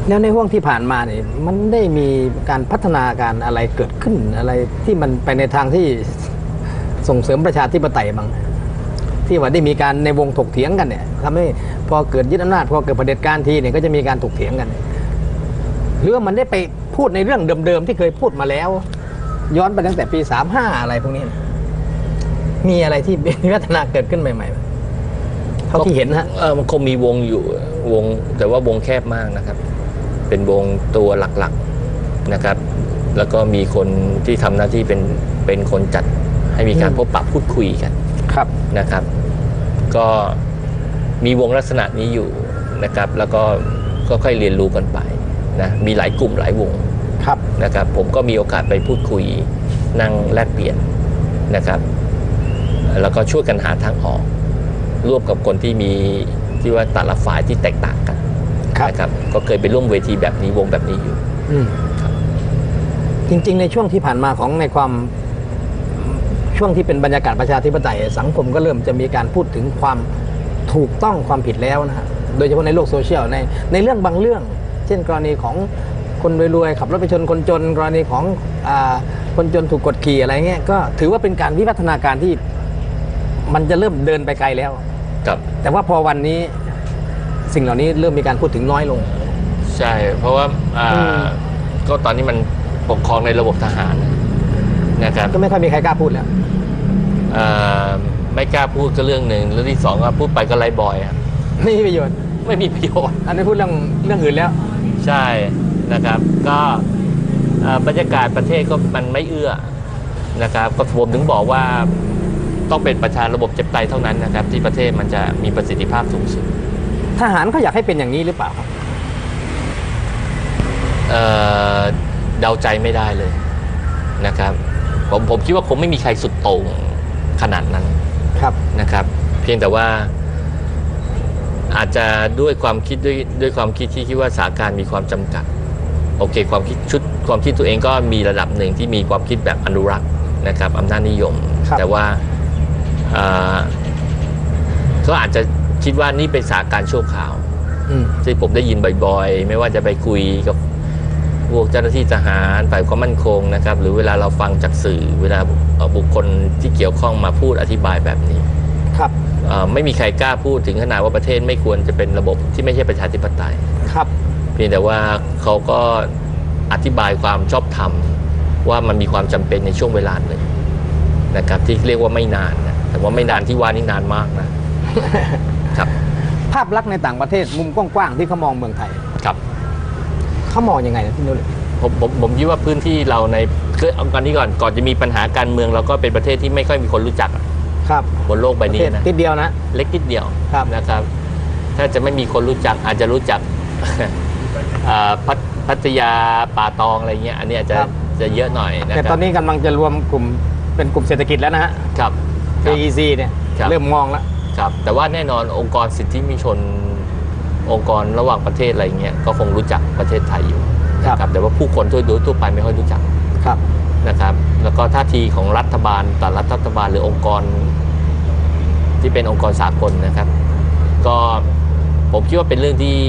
แล้วในห่วงที่ผ่านมาเนี่ยมันได้มีการพัฒนาการอะไรเกิดขึ้นอะไรที่มันไปในทางที่ส่งเสริมประชาธิปไตยบ้างที่ว่าได้มีการในวงถกเถียงกันเนี่ยทำให้พอเกิดยึดอำนาจพอเกิดเผด็จการทีเนี่ยก็จะมีการถกเถียงกันหรือว่ามันได้ไปพูดในเรื่องเดิมๆที่เคยพูดมาแล้ว ย้อนไปตั้งแต่ปี35อะไรพวกนี้มีอะไรที่มีพัฒนาเกิดขึ้นใหม่ๆเท่าที่เห็นฮะมันคงมีวงอยู่วงแต่ว่าวงแคบมากนะครับเป็นวงตัวหลักๆนะครับ แล้วก็มีคนที่ทำหน้าที่เป็นคนจัดให้มีการพบปะพูดคุยกันครับนะครับ ก็มีวงลักษณะนี้อยู่นะครับแล้วก็ค่อยเรียนรู้กันไปนะมีหลายกลุ่มหลายวงครับนะครับผมก็มีโอกาสไปพูดคุยนั่งแลกเปลี่ยนนะครับแล้วก็ช่วยกันหาทางออกร่วมกับคนที่มีที่ว่าแต่ละฝ่ายที่แตกต่างกันนะครับก็เคยไปร่วมเวทีแบบนี้วงแบบนี้อยู่ครับจริงๆในช่วงที่ผ่านมาของในความช่วงที่เป็นบรรยากาศประชาธิปไตยสังคมก็เริ่มจะมีการพูดถึงความถูกต้องความผิดแล้วนะฮะโดยเฉพาะในโลกโซเชียลในเรื่องบางเรื่องเช่นกรณีของคนรวยๆขับรถไปชนคนจนกรณีของคนจนถูกกดขี่อะไรเงี้ยก็ถือว่าเป็นการวิวัฒนาการที่มันจะเริ่มเดินไปไกลแล้วครับแต่ว่าพอวันนี้สิ่งเหล่านี้เริ่มมีการพูดถึงน้อยลงใช่เพราะว่าก็ตอนนี้มันปกครองในระบบทหารนะครับก็ไม่ค่อยมีใครกล้าพูดแล้วไม่กล้าพูดก็เรื่องหนึ่งเรื่องที่สองก็พูดไปก็ไร้บอยไม่มีประโยชน์อันนี้พูดเรื่องอื่นแล้วใช่นะครับก็บรรยากาศประเทศก็มันไม่เอื้อนะครับก็ผมถึงบอกว่าต้องเป็นประชาระบบเจ็บไตเท่านั้นนะครับที่ประเทศมันจะมีประสิทธิภาพสูงสุดทหารเขาอยากให้เป็นอย่างนี้หรือเปล่าครับเดาใจไม่ได้เลยนะครับผมคิดว่าคงไม่มีใครสุดโต่งขนาดนั้นครับนะครับเพียงแต่ว่าอาจจะด้วยความคิดด้วยความคิดที่คิดว่าสถานการณ์มีความจำกัดโอเคความคิดตัวเองก็มีระดับหนึ่งที่มีความคิดแบบอนุรักษ์นะครับอำนาจนิยมแต่ว่าก็อาจจะคิดว่านี่เป็นสถานการณ์ชั่วคราวที่ผมได้ยินบ่อยๆไม่ว่าจะไปคุยกับพวกเจ้าหน้าที่ทหารฝ่ายความมั่นคงนะครับหรือเวลาเราฟังจากสื่อเวลาบุคคลที่เกี่ยวข้องมาพูดอธิบายแบบนี้ครับไม่มีใครกล้าพูดถึงขนาดว่าประเทศไม่ควรจะเป็นระบบที่ไม่ใช่ประชาธิปไตยครับเพียงแต่ว่าเขาก็อธิบายความชอบธรรมว่ามันมีความจำเป็นในช่วงเวลาหนึ่งนะครับที่เรียกว่าไม่นานนะแต่ว่าไม่นานที่ว่านี่นานมากนะครับภาพลักษณ์ในต่างประเทศมุมกว้างๆที่เขามองเมืองไทยครับเขามองยังไงพี่นุ้ยผมคิดว่าพื้นที่เราในคือเอากันนี้ก่อนจะมีปัญหาการเมืองเราก็เป็นประเทศที่ไม่ค่อยมีคนรู้จักครับบนโลกใบนี้นะนิดเดียวนะเล็กนิดเดียวนะครับถ้าจะไม่มีคนรู้จักอาจจะรู้จักพัทยาป่าตองอะไรเงี้ยอันนี้อาจจะเยอะหน่อยนะแต่ตอนนี้กำลังจะรวมกลุ่มเป็นกลุ่มเศรษฐกิจแล้วนะฮะครับ AEC เนี่ยเริ่มมองแล้วครับแต่ว่าแน่นอนองค์กรสิทธิมนุษยชนองค์กรระหว่างประเทศอะไรเงี้ยก็คงรู้จักประเทศไทยอยู่นะครับแต่ว่าผู้คนทั่วไปไม่ค่อยรู้จักนะครับแล้วก็ท่าทีของรัฐบาลแต่ละรัฐบาลหรือองค์กรที่เป็นองค์กรสากลนะครับก็ผมคิดว่าเป็นเรื่องที่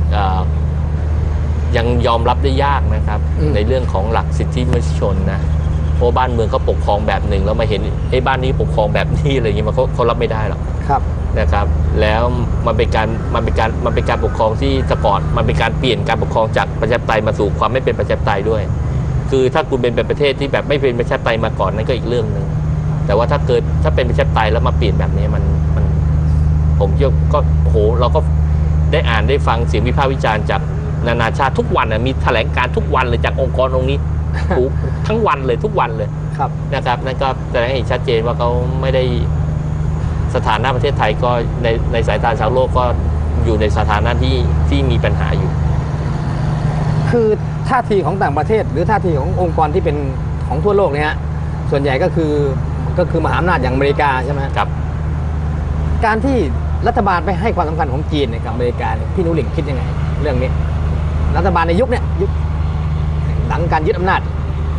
ยังยอมรับได้ยากนะครับในเรื่องของหลักสิทธิมนุษยชนนะเพราะบ้านเมืองเขาปกครองแบบหนึ่งแล้วมาเห็นไอ้บ้านนี้ปกครองแบบนี้อะไรอย่างเงี้ยเขารับไม่ได้หรอกนะครับแล้วมันเป็นการปกครองที่สปอร์ตมันเป็นการเปลี่ยนการปกครองจากประชาธิปไตยมาสู่ความไม่เป็นประชาธิปไตยด้วยคือถ้าคุณเป็นประเทศที่แบบไม่เป็นประชาธิปไตยมาก่อนนั่นก็อีกเรื่องนึงแต่ว่าถ้าเป็นประชาธิปไตยแล้วมาเปลี่ยนแบบนี้มันผมก็โหเราก็ได้อ่านได้ฟังเสียงวิพากษ์วิจารณ์จากนานาชาติทุกวันมีแถลงการทุกวันเลยจากองค์กรตรงนี้ทั้งวันเลยทุกวันเลยนะครับนั่นก็แสดงให้เห็นชัดเจนว่าเขาไม่ได้สถานะประเทศไทยก็ในสายตาชาวโลกก็อยู่ในสถานะที่มีปัญหาอยู่คือท่าทีของต่างประเทศหรือท่าทีขององค์กรที่เป็นของทั่วโลกเนี่ยส่วนใหญ่ก็คือมหาอำนาจอย่างอเมริกาใช่ไหมครับการที่รัฐบาลไปให้ความสำคัญของจีนกับอเมริกาพี่นุ้ยคิดยังไงเรื่องนี้รัฐบาลในยุคหลังการยึดอำนาจ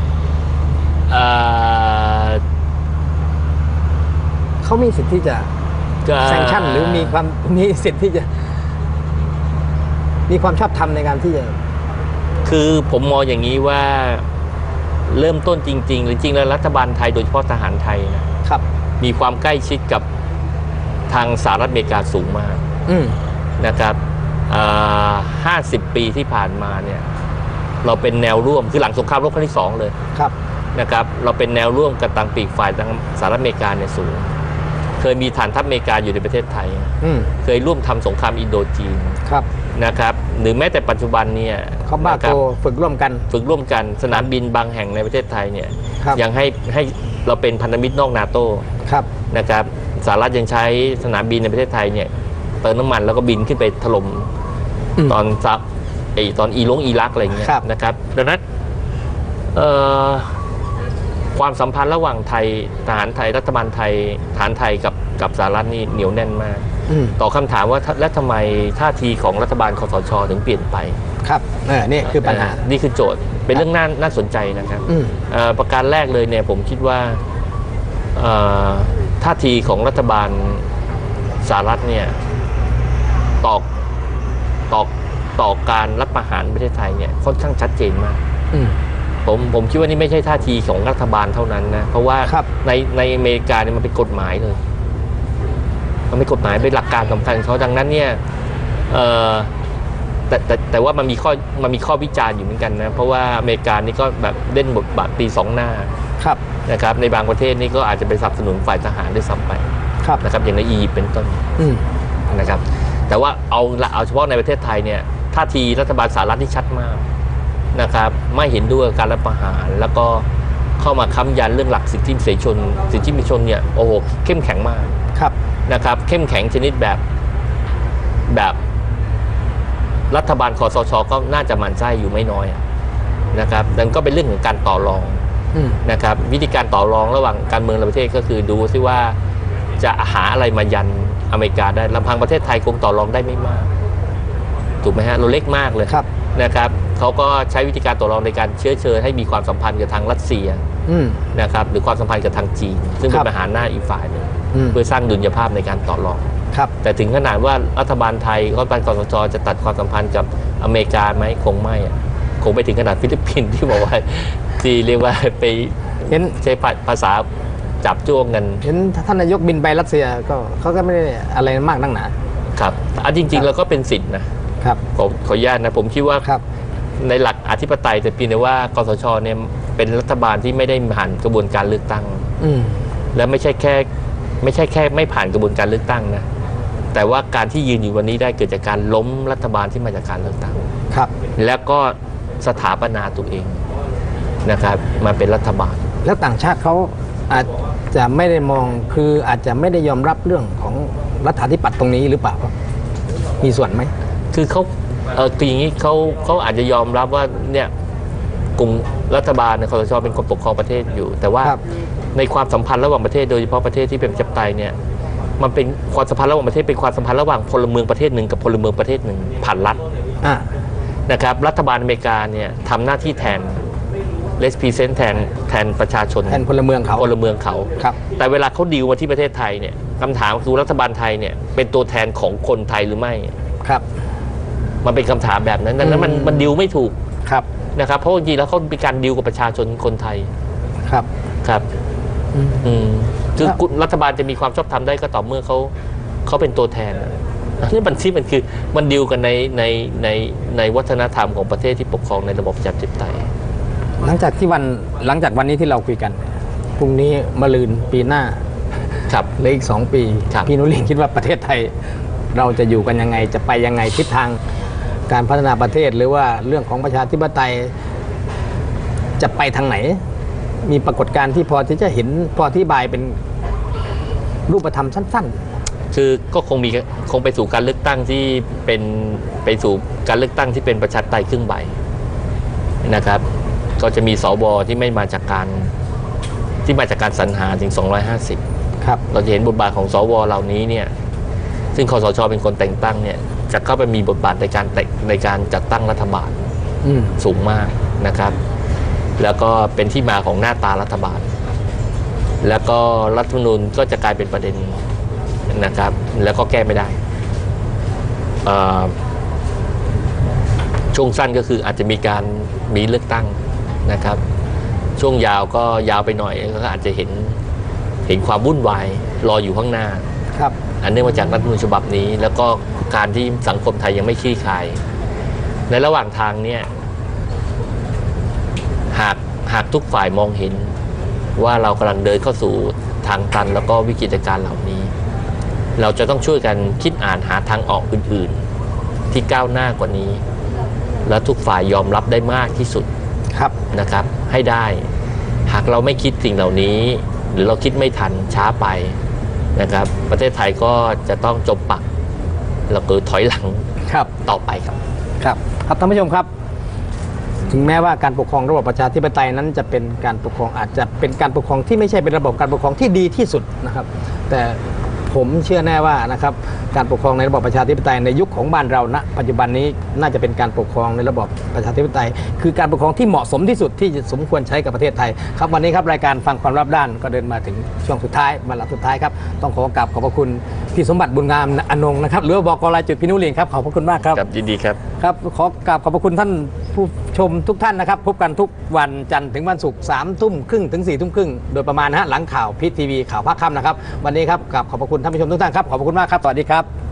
เขามีสิทธิ์ที่จะแซงชั่นหรือมีสิทธิ์ที่จะมีความชอบธรรมในการที่จะคือผมมองอย่างนี้ว่าเริ่มต้นจริงๆหรือจริงแล้วรัฐบาลไทยโดยเฉพาะทหารไทยนะครับมีความใกล้ชิดกับทางสหรัฐอเมริกาสูงมากนะครับ50 ปีที่ผ่านมาเนี่ยเราเป็นแนวร่วมคือหลังสงครามโลกครั้งที่2เลยครับนะครับเราเป็นแนวร่วมกับต่างปีกฝ่ายทางสหรัฐอเมริกาเนี่ยสูงเคยมีฐานทัพอเมริกาอยู่ในประเทศไทยเคยร่วมทำสงครามอินโดจีนครับนะครับหรือแม้แต่ปัจจุบันเนี่ยเขาบ้าโกฝึกร่วมกันสนามบินบางแห่งในประเทศไทยเนี่ยยังให้เราเป็นพันธมิตรนอกนาโต้นะครับสหรัฐยังใช้สนามบินในประเทศไทยเนี่ยเติมน้ำมันแล้วก็บินขึ้นไปถล่มตอนอิรักอะไรเงี้ยนะครับดังนั้นความสัมพันธ์ระหว่างไทยทหารไทยรัฐบาลไทยฐานไทยกับสหรัฐนี่เหนียวแน่นมากต่อคำถามว่าและทำไมท่าทีของรัฐบาลคสช.ถึงเปลี่ยนไปครับนี่คือปัญหานี่คือโจทย์เป็นเรื่องน่าสนใจนะครับประการแรกเลยเนี่ยผมคิดว่าท่าทีของรัฐบาลสหรัฐเนี่ยต่อการรับประหารประเทศไทยเนี่ยค่อนข้างชัดเจนมากผมคิดว่านี่ไม่ใช่ท่าทีของรัฐบาลเท่านั้นนะเพราะว่าในอเมริกาเนี่ยมันเป็นกฎหมายเลยมันเป็นกฎหมายเป็นหลักการสำคัญเขาดังนั้นเนี่ยแต่ว่ามันมีข้อวิจารณ์อยู่เหมือนกันนะเพราะว่าอเมริกานี่ก็แบบเล่นบทบาทตี2 หน้านะครับในบางประเทศนี่ก็อาจจะไปสนับสนุนฝ่ายทหารด้วยซ้ำไปนะครับอย่างในอียิปต์เป็นต้นนะครับแต่ว่าเอาเฉพาะในประเทศไทยเนี่ยท่าทีรัฐบาลสหรัฐที่ชัดมากนะครับไม่เห็นด้วยการรัฐประหารแล้วก็เข้ามาค้ำยันเรื่องหลักสิทธิมนุษยชนเนี่ยโอ้โหเข้มแข็งมากนะครับเข้มแข็งชนิดแบบรัฐบาลคสช.ก็น่าจะหมั่นไส้อยู่ไม่น้อยนะครับนั่นก็เป็นเรื่องของการต่อรองนะครับวิธีการต่อรองระหว่างการเมืองในประเทศก็คือดูซิว่าจะหาอะไรมายันอเมริกาได้ลำพังประเทศไทยคงต่อรองได้ไม่มากถูกไหมฮะเราเล็กมากเลยนะครับเขาก็ใช้วิธีการต่อรองในการเชื้อเชิญให้มีความสัมพันธ์กับทางรัสเซียนะครับหรือความสัมพันธ์กับทางจีนซึ่งเป็นปัญหาหน้าอีกฝ่ายนึงเพื่อสร้างดุลยภาพในการต่อรองแต่ถึงขนาดว่ารัฐบาลไทยรัฐบาลคสช.จะตัดความสัมพันธ์กับอเมริกาไหมคงไม่คงไปถึงขนาดฟิลิปปินส์ที่บอกว่าที่เรียกว่าไปใช้ภาษาจับจ้วงกันเห็นท่านนายกบินไปรัสเซียก็เขาก็ไม่ได้อะไรมากนักหนาครับจริงๆแล้วก็เป็นสิทธินะครับขออนุญาตนะผมคิดว่าในหลักอธิปไตยแต่เพียงแต่ว่ากสช.เนี่ยเป็นรัฐบาลที่ไม่ได้ผ่านกระบวนการเลือกตั้งและไม่ใช่แค่ไม่ผ่านกระบวนการเลือกตั้งนะแต่ว่าการที่ยืนอยู่วันนี้ได้เกิดจากการล้มรัฐบาลที่มาจากการเลือกตั้งแล้วก็สถาปนาตัวเองนะครับมาเป็นรัฐบาลแล้วต่างชาติเขาอาจจะไม่ได้มองคืออาจจะไม่ได้ยอมรับเรื่องของรัฐาธิปัตย์ตรงนี้หรือเปล่ามีส่วนไหมคือเขาอย่างนี้เขาอาจจะยอมรับว่าเนี่ยกลุ่มรัฐบาลคสช.เป็นคนปกครองประเทศอยู่แต่ว่าในความสัมพันธ์ระหว่างประเทศโดยเฉพาะประเทศที่เป็นประชาธิปไตยเนี่ยมันเป็นความสัมพันธ์ระหว่างประเทศเป็นความสัมพันธ์ระหว่างพลเมืองประเทศหนึ่งกับพลเมืองประเทศหนึ่งผ่านรัฐนะครับรัฐบาลอเมริกาเนี่ยทำหน้าที่แทนrepresent แทนประชาชนแทนพลเมืองเขาแต่เวลาเขาดีลมาที่ประเทศไทยเนี่ยคำถามคือรัฐบาลไทยเนี่ยเป็นตัวแทนของคนไทยหรือไม่มันเป็นคำถามแบบนั้นดังนั้นมันดีลไม่ถูกนะครับเพราะจริงๆแล้วเขาเป็นการดีลกับประชาชนคนไทยครับคือรัฐบาลจะมีความชอบธรรมได้ก็ต่อเมื่อเขาเป็นตัวแทนนี่มันคือมันดีลกันในวัฒนธรรมของประเทศที่ปกครองในระบบประชาธิปไตยหลังจากวันนี้ที่เราคุยกันพรุ่งนี้มะรืนปีหน้าเหลืออีก2 ปีพี่นุลินคิดว่าประเทศไทยเราจะอยู่กันยังไงจะไปยังไงทิศทางการพัฒนาประเทศหรือว่าเรื่องของประชาธิปไตยจะไปทางไหนมีปรากฏการณ์ที่พอที่จะเห็นพออธิบายเป็นรูปธรรมสั้นๆคือก็คงไปสู่การเลือกตั้งที่ไปสู่การเลือกตั้งที่เป็นประชาธิปไตยครึ่งใบนะครับก็จะมีสวที่ไม่มาจากการสรรหาถึง250เราจะเห็นบทบาทของสวเหล่านี้เนี่ยซึ่งคสช.เป็นคนแต่งตั้งเนี่ยจะเข้าไปมีบทบาทในการจัดตั้งรัฐบาลสูงมากนะครับแล้วก็เป็นที่มาของหน้าตารัฐบาลแล้วก็รัฐธรรมนูญก็จะกลายเป็นประเด็นนะครับแล้วก็แก้ไม่ได้ช่วงสั้นก็คืออาจจะมีเลือกตั้งนะครับ ช่วงยาวก็ยาวไปหน่อยก็อาจจะเห็นความวุ่นวายรออยู่ข้างหน้าครับอันเนื่องมาจากรัฐธรรมนูญฉบับนี้ แล้วก็การที่สังคมไทยยังไม่คลี่คลายในระหว่างทางเนี่ยหากทุกฝ่ายมองเห็นว่าเรากำลังเดินเข้าสู่ทางตันแล้วก็วิกฤตการณ์เหล่านี้ เราจะต้องช่วยกันคิดอ่านหาทางออกอื่นๆที่ก้าวหน้ากว่านี้ และทุกฝ่ายยอมรับได้มากที่สุดครับนะครับให้ได้หากเราไม่คิดสิ่งเหล่านี้ หรือเราคิดไม่ทันช้าไปนะครับประเทศไทยก็จะต้องจมปักแล้วก็ถอยหลังครับต่อไปครับครับครับท่านผู้ชมครับ ถึงแม้ว่าการปกครองระบบประชาธิปไตยนั้นจะเป็นการปกครองอาจจะเป็นการปกครองที่ไม่ใช่เป็นระบบการปกครองที่ดีที่สุดนะครับ แต่ผมเชื่อแน่ว่านะครับการปกครองในระบอบประชาธิปไตยในยุคของบ้านเราณปัจจุบันนี้น่าจะเป็นการปกครองในระบอบประชาธิปไตย คือการปกครองที่เหมาะสมที่สุดที่จะสมควรใช้กับประเทศไทยครับวันนี้ครับรายการฟังความรอบด้านก็เดินมาถึงช่วงสุดท้ายวาระสุดท้ายครับต้องขอกราบขอบพระคุณพี่สมบัติบุญงามอนงค์นะครับหรือว่าบก.รายจุดพินุลินครับขอบพระคุณมากครับครับยินดีครับครับขอกราบขอบพระคุณท่านผู้ชมทุกท่านนะครับพบกันทุกวันจันทร์ถึงวันศุกร์3 ทุ่มครึ่งถึง4 ทุ่มครึ่งโดยประมาณนะฮะหลังข่าวพีชทีวีข่าวภาคค่ำนะครับวันนี้ครับกราบขอบพระคุณท่านผู้ชมทุกท่านครับขอบพระคุณมากครับสวัสดีครับ